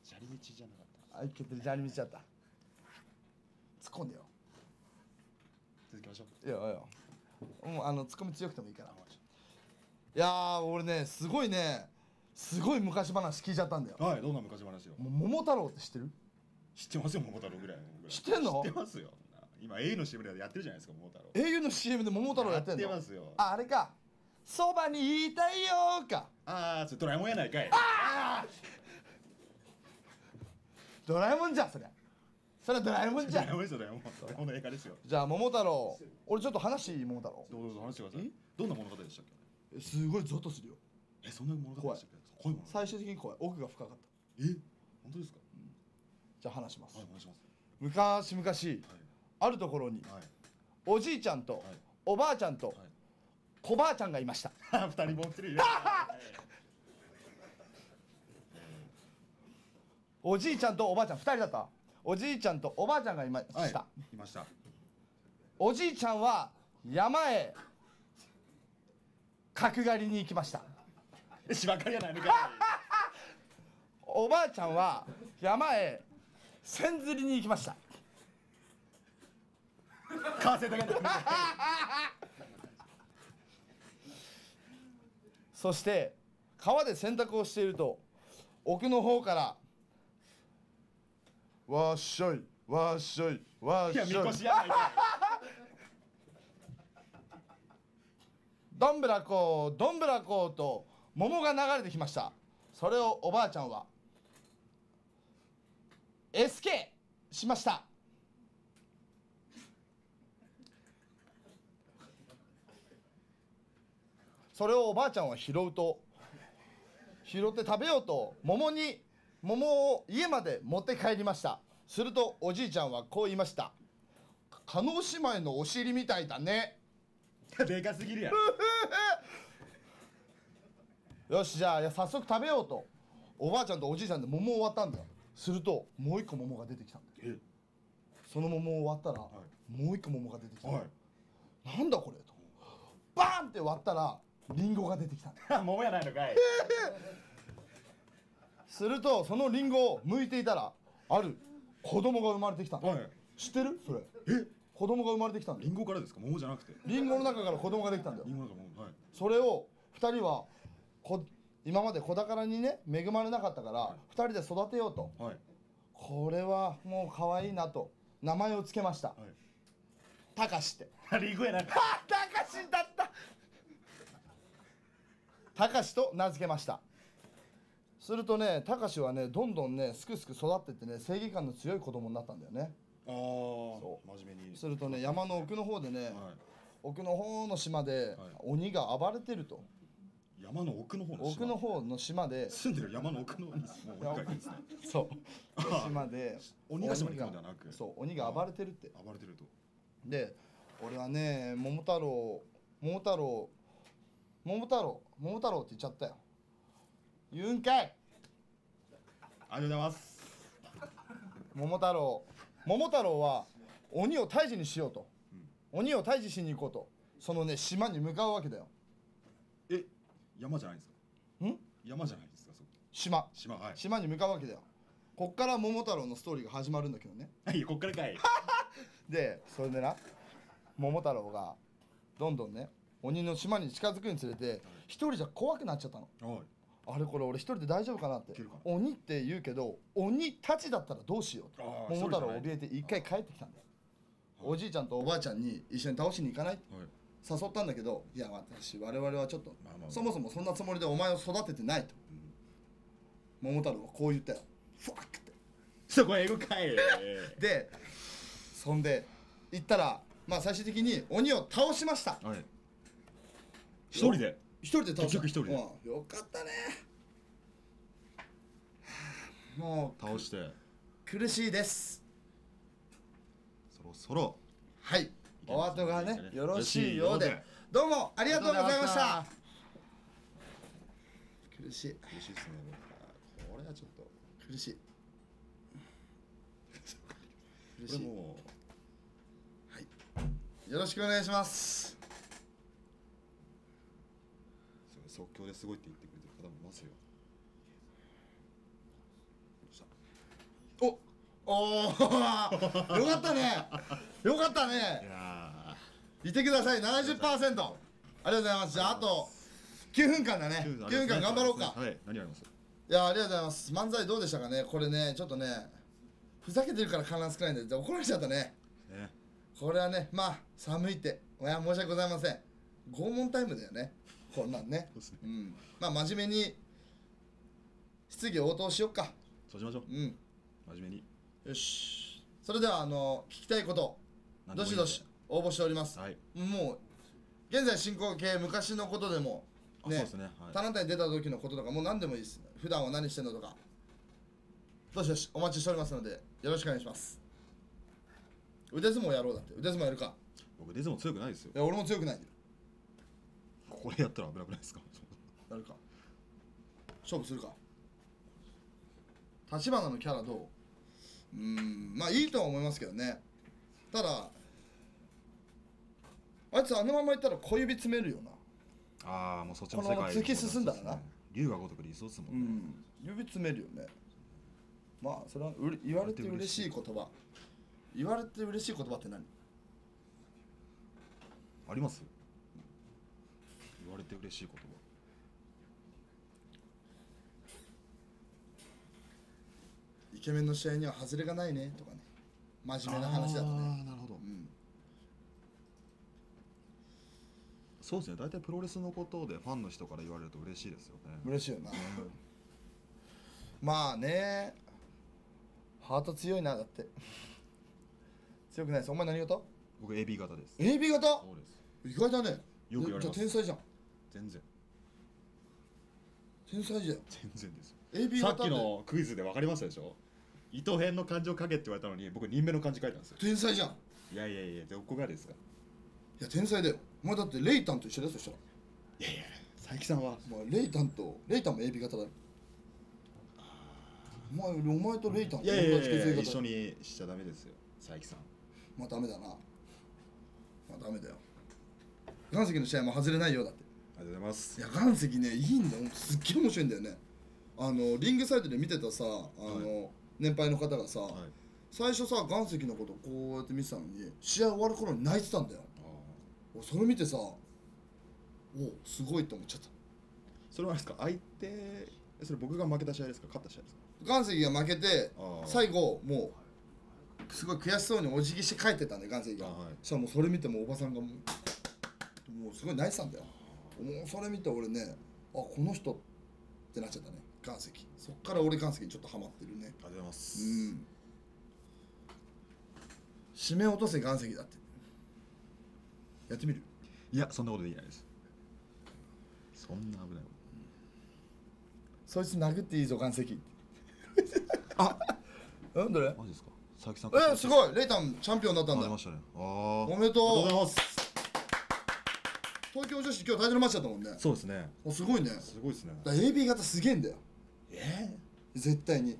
砂利道じゃなかった。 あ、イケてる砂利道だった。突っ込んでよ。 続きましょう。 いやいやもうあのツッコミ強くてもいいから。いやー俺ねすごいねすごい昔話聞いちゃったんだよ。 はい、どんな昔話よ。 もう桃太郎って知ってる？ 知ってますよ、桃太郎ぐらい。 知ってんの？ 知ってますよ。今 エーユー の シーエム でやってるじゃないですか、桃太郎。 エーユー の シーエム で桃太郎やってんの？ やってますよ。 あ、あれか。そばにいたいよーか。 ああ、それドラえもんやないかい。 ああドラえもんじゃんそれ。それはドラえもんじゃん。 ドラえもんですよ、ドラえもん。ドラえもんの映画ですよ。 じゃあ桃太郎、俺ちょっと話していい？桃太郎。 どうぞどうぞ話してください。どんな物語でしたっけ？すごいゾッとするよ。 え、そんな物語でしたっけ？怖いもの。 最終的に怖い。奥が深かった。 え、本当ですか？ じゃあ話します。 はい、お願いします。 昔々、あるところにおじいちゃんとおばあちゃんと小ばあちゃんがいました。 二人持ってるよ。 おじいちゃんとおばあちゃん二人だった。おじいちゃんとおばあちゃんがいました。 いました。 おじいちゃんは山へ角刈りに行きました。 芝刈りやないのかい。 おばあちゃんは山へ千釣りに行きました。 川瀬だけだ。 そして川で洗濯をしていると奥の方からわっしょいわっしょいわっしょい。いやみこしやないか。どんぶらこどんぶらこと桃が流れてきました。それをおばあちゃんはエスケー しました。それをおばあちゃんは拾うと、拾って食べようと桃に桃を家まで持って帰りました。するとおじいちゃんはこう言いました。叶姉妹のお尻みたいだね。 でかすぎるやん。 よし、じゃあ早速食べようとおばあちゃんとおじいちゃんで桃を割ったんだよ。するともう一個桃が出てきたんだよ。その桃を割ったら、はい、もう一個桃が出てきたんだよ、はい、なんだこれとバーンって割ったらリンゴが出てきたんだよ。 桃やないのかい。 するとそのリンゴを剥いていたらある子供が生まれてきたんだ、はい、知ってるそれ。え、子供が生まれてきたんだよ。 リンゴからですか？桃じゃなくてリンゴの中から子供ができたんだよ。 リンゴの中も、はい、 それをふたりはこ今まで子宝にね恵まれなかったから、はい、ふたりで育てようと、はい、これはもう可愛いなと名前をつけました。たかしって。 リンゴやな。 たかしだった。たかしと名付けました。するとね、たかしはねどんどんねすくすく育ってってね正義感の強い子供になったんだよね。 ああ、真面目に。 するとね山の奥の方でね、はい、奥の方の島で、はい、鬼が暴れてると。 山の奥の方の島。 奥の方の島で住んでる山の奥の方に鬼がいるんですね。 そう島で鬼が島に来るんではなく、 そう鬼が暴れてるって。 暴れてると。 で俺はね桃太郎桃太郎桃太郎桃太郎って言っちゃったよ。言うんかい。 ありがとうございます。 桃太郎桃太郎は鬼を退治にしようと、うん、鬼を退治しに行こうとそのね島に向かうわけだよ。 え、山じゃないんですか？ ん？ 山じゃないですか？そ島島、はい、 島に向かうわけだよ。こっから桃太郎のストーリーが始まるんだけどね。 はい、こっからかい。 でそれでな桃太郎がどんどんね鬼の島に近づくにつれて一人じゃ怖くなっちゃったの。はい、あれこれ俺一人で大丈夫かなって。鬼って言うけど鬼たちだったらどうしようと桃太郎怯えて一回帰ってきたんだよ。おじいちゃんとおばあちゃんに一緒に倒しに行かないって誘ったんだけど、いや私我々はちょっとそもそもそんなつもりでお前を育ててないと、うん、桃太郎はこう言ったよ。ファックってそこ英語かい。 でそんで行ったらまあ最終的に鬼を倒しました。はい、 一人で一人で倒した。 結局一人で、うん、 よかったね。もう倒して苦しいです。 そろそろはいお後がねよろしいようでどうもありがとうございました。苦しい苦しいですね。これはちょっと苦しい苦しい。もうはいよろしくお願いします。 即興ですごいって言ってくれてる方もいますよ。 おおーよかったねよかったね。 いやいてください ななじゅっパーセント ありがとうございます。じゃああときゅうふんかんだね。きゅうふんかん頑張ろうか。 はい、何あります？ いやありがとうございます。漫才どうでしたかね。これねちょっとねふざけてるから観覧少ないんで怒られちゃったね。ねこれはねまあ寒いっていや申し訳ございません。拷問タイムだよねこんなんね。うん、まあ真面目に質疑応答しよっか。 そうしましょう。うん。真面目に。 よし。それではあの聞きたいことどしどし応募しております。はい、もう現在進行形昔のことでもね、そうですね。はい、タナタに出た時のこととかもう何でもいいです。普段は何してんのとか。どしどしお待ちしておりますのでよろしくお願いします。腕相撲やろうだって。腕相撲やるか。 僕腕相撲強くないですよ。 いや俺も強くないよ。 これやったら危なくないですか？ やるか。勝負するか。立花のキャラどう？うーんまあいいとは思いますけどね。ただあいつあのままいったら小指詰めるよな。 ああもうそっちの世界この突き進んだらな。 龍が如く理想ですもんね。 うん、指詰めるよね。まあそれはうれ言われて嬉しい言葉。言われて嬉しい言葉って何？ あります？言われて嬉しい言葉。 イケメンの試合には外れがないねとかね。真面目な話だとね。 ああなるほど。うん、そうですね。大体プロレスのことでファンの人から言われると嬉しいですよね。 嬉しいよな。まあね。 ハート強いなだって強くないです。お前何型？ 僕 エービー 型です。 エービー 型？ そうです。 意外だね。 よく言われます。 じゃあ天才じゃん。 全然天才じゃん。 全然です。 エービー 型さっきのクイズで分かりましたでしょ。糸編の漢字を書けって言われたのに僕人目の漢字書いたんですよ。 天才じゃん。 いやいやいやどこがですか。 いや天才だよ。お前だってレイタンと一緒だよ。そしたらいやいや佐伯さんはお前レイタンとレイタンも エービー 型だよ。お前お前とレイタンいやいやいや同じ血液型一緒にしちゃダメですよ佐伯さん。 まあダメだな。まあダメだよ。岩石の試合も外れないよだって。 ありがとうございます。 いや岩石ねいいんだよ。すっげえ面白いんだよね。あのリングサイドで見てたさあの、はい、年配の方がさ、はい、最初さ岩石のことこうやって見てたのに試合終わる頃に泣いてたんだよ。それ見てさおすごいって思っちゃった。 それはですか相手それ僕が負けた試合ですか勝った試合ですか。 岩石が負けて最後もうすごい悔しそうにお辞儀して帰ってたんで岩石が、はい、そしたらもうそれ見てもおばさんがもうもうすごい泣いてたんだよ。もうそれ見て俺ねあこの人ってなっちゃったね岩石。そっから俺岩石にちょっとハマってるね。ありがとうございます。 うん締め落とせ岩石だってやってみる。 いやそんなことできないです。そんな危ない。 そいつ殴っていいぞ岩石あなんどれマジですか佐伯さん。 えー、すごいレイタンチャンピオンになったんだ。 ありましたね。あおめでとう。 ありがとうございます。 東京女子今日タイトルマッチだったもんね。 そうですね。 おすごいね。 すごいですね。 だ エービー 型すげえんだよ。 えー、絶対に。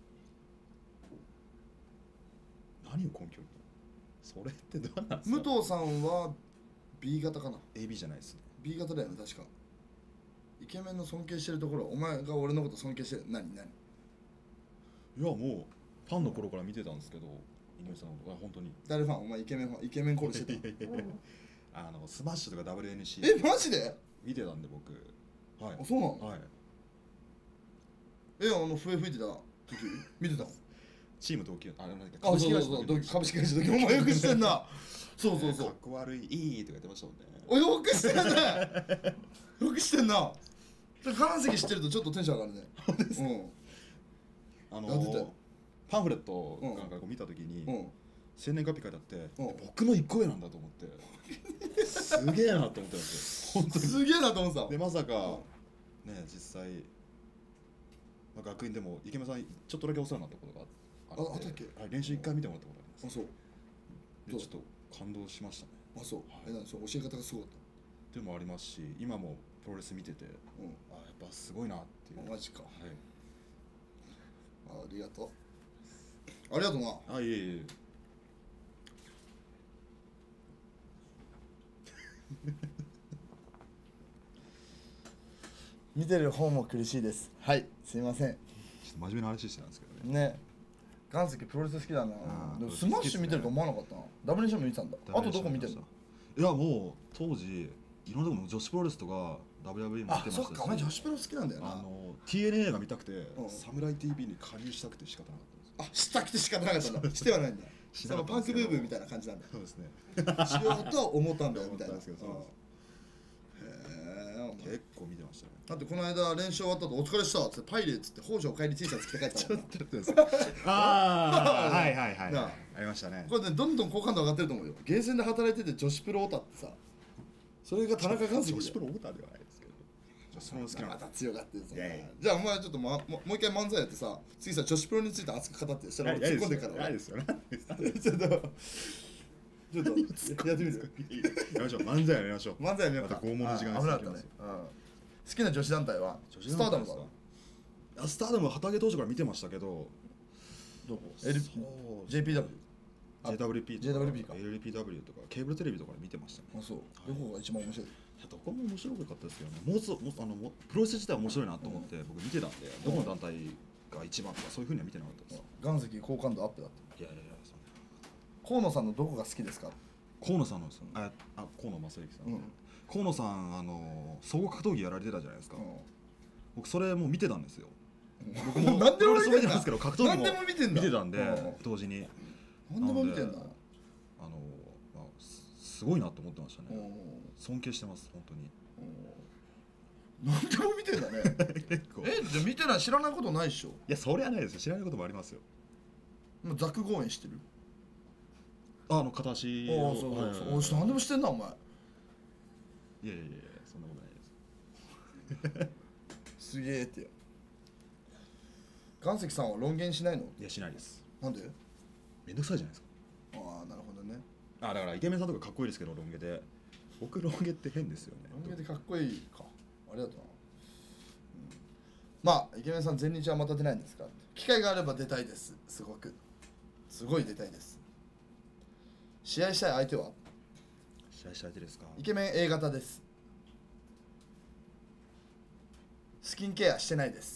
何を根拠にそれってどうなんですか。武藤さんは B 型かな。 エービー じゃないですね。 B 型だよね確か。イケメンの尊敬してるところお前が俺のこと尊敬してる何何。 いやもうファンの頃から見てたんですけど井上さんのことは本当に。 誰ファン。お前イケメンファンイケメンコールしてたあのスマッシュとか ダブリューエヌシー。えマジで見てたんで僕。はい。 あそうなの。 はい。 えあの笛吹いてた時見てたの。 チーム同期あれなんだっけ。 あそうそうそう株式会社同期お前よくしてんなそうそうそう。 かっこ悪いいいとか言ってましたもんね。 およくしてんねよくしてんな。岩石知ってるとちょっとテンション上がるね。 うんあのー、パンフレットなんかこう見た時に、うん、生年月日書いてあって、うん、僕の一個上なんだと思ってすげえなと思ってたんですよ本当にすげえなと思ってた。 でまさか、うん、ね実際、まあ、学院でも池村さんちょっとだけお世話になったことがあって、 ああったっけ。 はい、練習一回見てもらったことあります。 あそうでちょっと感動しましたね。 あそう、はい、えなんそう教え方がすごかったっていうのもありますし今もプロレス見てて、うん、あやっぱすごいなっていう。 マジか。はい。ありがとう。ありがとうな。 あいえいえ。 見てる方も苦しいです。はい、すいません。ちょっと真面目な話してたんですけどね。ね。岩石プロレス好きだな。でもスマッシュ見てると思わなかったな。ダブルエヌシーも見てたんだ。あとどこ見てるの？ いやもう当時いろんなところ女子プロレスとか ダブリューダブリュー も見てましたし。 あ、そっか、お前女子プロ好きなんだよな。 あの ティーエヌエー が見たくて、サムライ ティーブイ に加入したくて仕方なかったんです。あ、したくて仕方なかったんだ。してはないんだ。そのパンクブーブーみたいな感じなんだ。 そうですね。 しようと思ったんだよみたいな。 結構見てましたね。 だってこの間練習終わった後お疲れしたっつってパイレーツって北条帰り T シャツ着て帰ったちょっと待ってください。ああはいはいはいありましたね。 これねどんどん好感度上がってると思うよ。ゲーセンで働いてて女子プロオタってさそれが田中和樹。 女子プロオタではないですけど女子プロ好きなまた強がってるぞ。じゃあお前ちょっと、ま、ももう一回漫才やってさ次さ女子プロについて熱く語ってしたら俺突っ込んでからないですよね。 ちょっとちょっとやってみる。 やりましょう漫才やりましょう。 漫才やりましょう。 また拷問の時間危なかったね。好きな女子団体はスターダムだな。スターダムは畑当初から見てましたけどどこ ジェイピーダブリュージェイダブリューピージェイダブリューピー かエルエルピーダブリュー とかケーブルテレビとかで見てましたね。 あそうどこが一番面白い。 どこも面白かったですよね。もうそもあのプロレス自体面白いなと思って僕見てたんでどこの団体が一番とかそういうふうには見てなかったです。 岩石好感度アップだって。 いやいやいや河野さんのどこが好きですか。 河野さんのああ河野正幸さん河野さんあの総合格闘技やられてたじゃないですか。僕それも見てたんですよ。僕も何でも見てんだ。 見てますけど格闘技も見てたんで同時に。 何でも見てんだ。 あのまあすごいなと思ってましたね。尊敬してます本当に。 何でも見てんだね。結構。えじゃ見てない知らないことないでしょ。 いやそりゃないですよ知らないこともありますよ。 もうザクゴーエン知ってる？ あの片足を。ああそうそうそう。何でもしてんなお前。 いやいやいやそんなことないです。 すげえって。岩石さんはロン毛しないの？ いやしないです。 なんで？ めんどくさいじゃないですか。 ああなるほどね。 あだからイケメンさんとかかっこいいですけどロン毛で。僕ロン毛って変ですよね。 ロン毛でかっこいいか。ありがとうな。まあイケメンさん前日はまた出ないんですか？機会があれば出たいです。すごくすごい出たいです。試合したい相手は？ 試合したい相手ですか？ イケメン A 型です。スキンケアしてないです。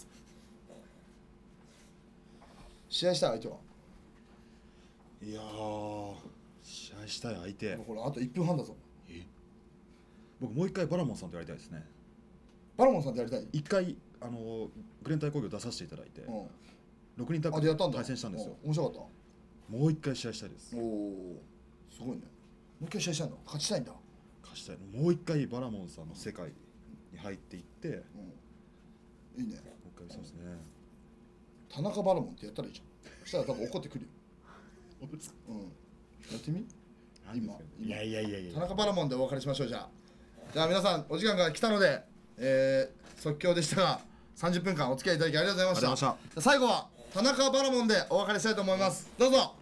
試合したい相手は？ いやー試合したい相手ほらあといっぷんはんだぞ。 え僕もう一回バラモンさんとやりたいですね。 バラモンさんとやりたい？ 一回あのグレンタイ工業出させていただいて、ろくにんタッグで対戦したんですよ。 面白かった。 もう一回試合したいです。 おおすごいね。もう一回試合したいの？勝ちたいんだ。 勝ちたいの。もう一回バラモンさんの世界に入っていって、 いいね。 もう一回そうですね。 田中バラモンってやったらいいじゃん。そしたら多分怒ってくるよ。うん。やってみ？今。 いやいやいやいや。 田中バラモンでお別れしましょう。じゃあ。じゃあ皆さんお時間が来たので、えー、即興でしたがさんじゅっぷんかんお付き合いいただきありがとうございました。最後は田中バラモンでお別れしたいと思います。どうぞ。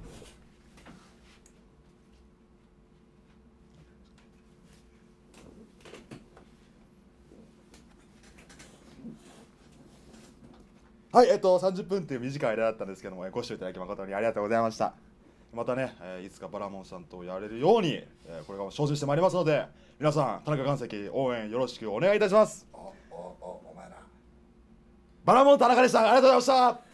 はい、えっとさんじゅっぷんという短い間だったんですけども、ご視聴いただき誠にありがとうございました。またね、えー、いつかバラモンさんとやれるように、えー、これからも精進してまいりますので、皆さん田中岩石応援よろしくお願いいたします。バラモン田中でした。ありがとうございました。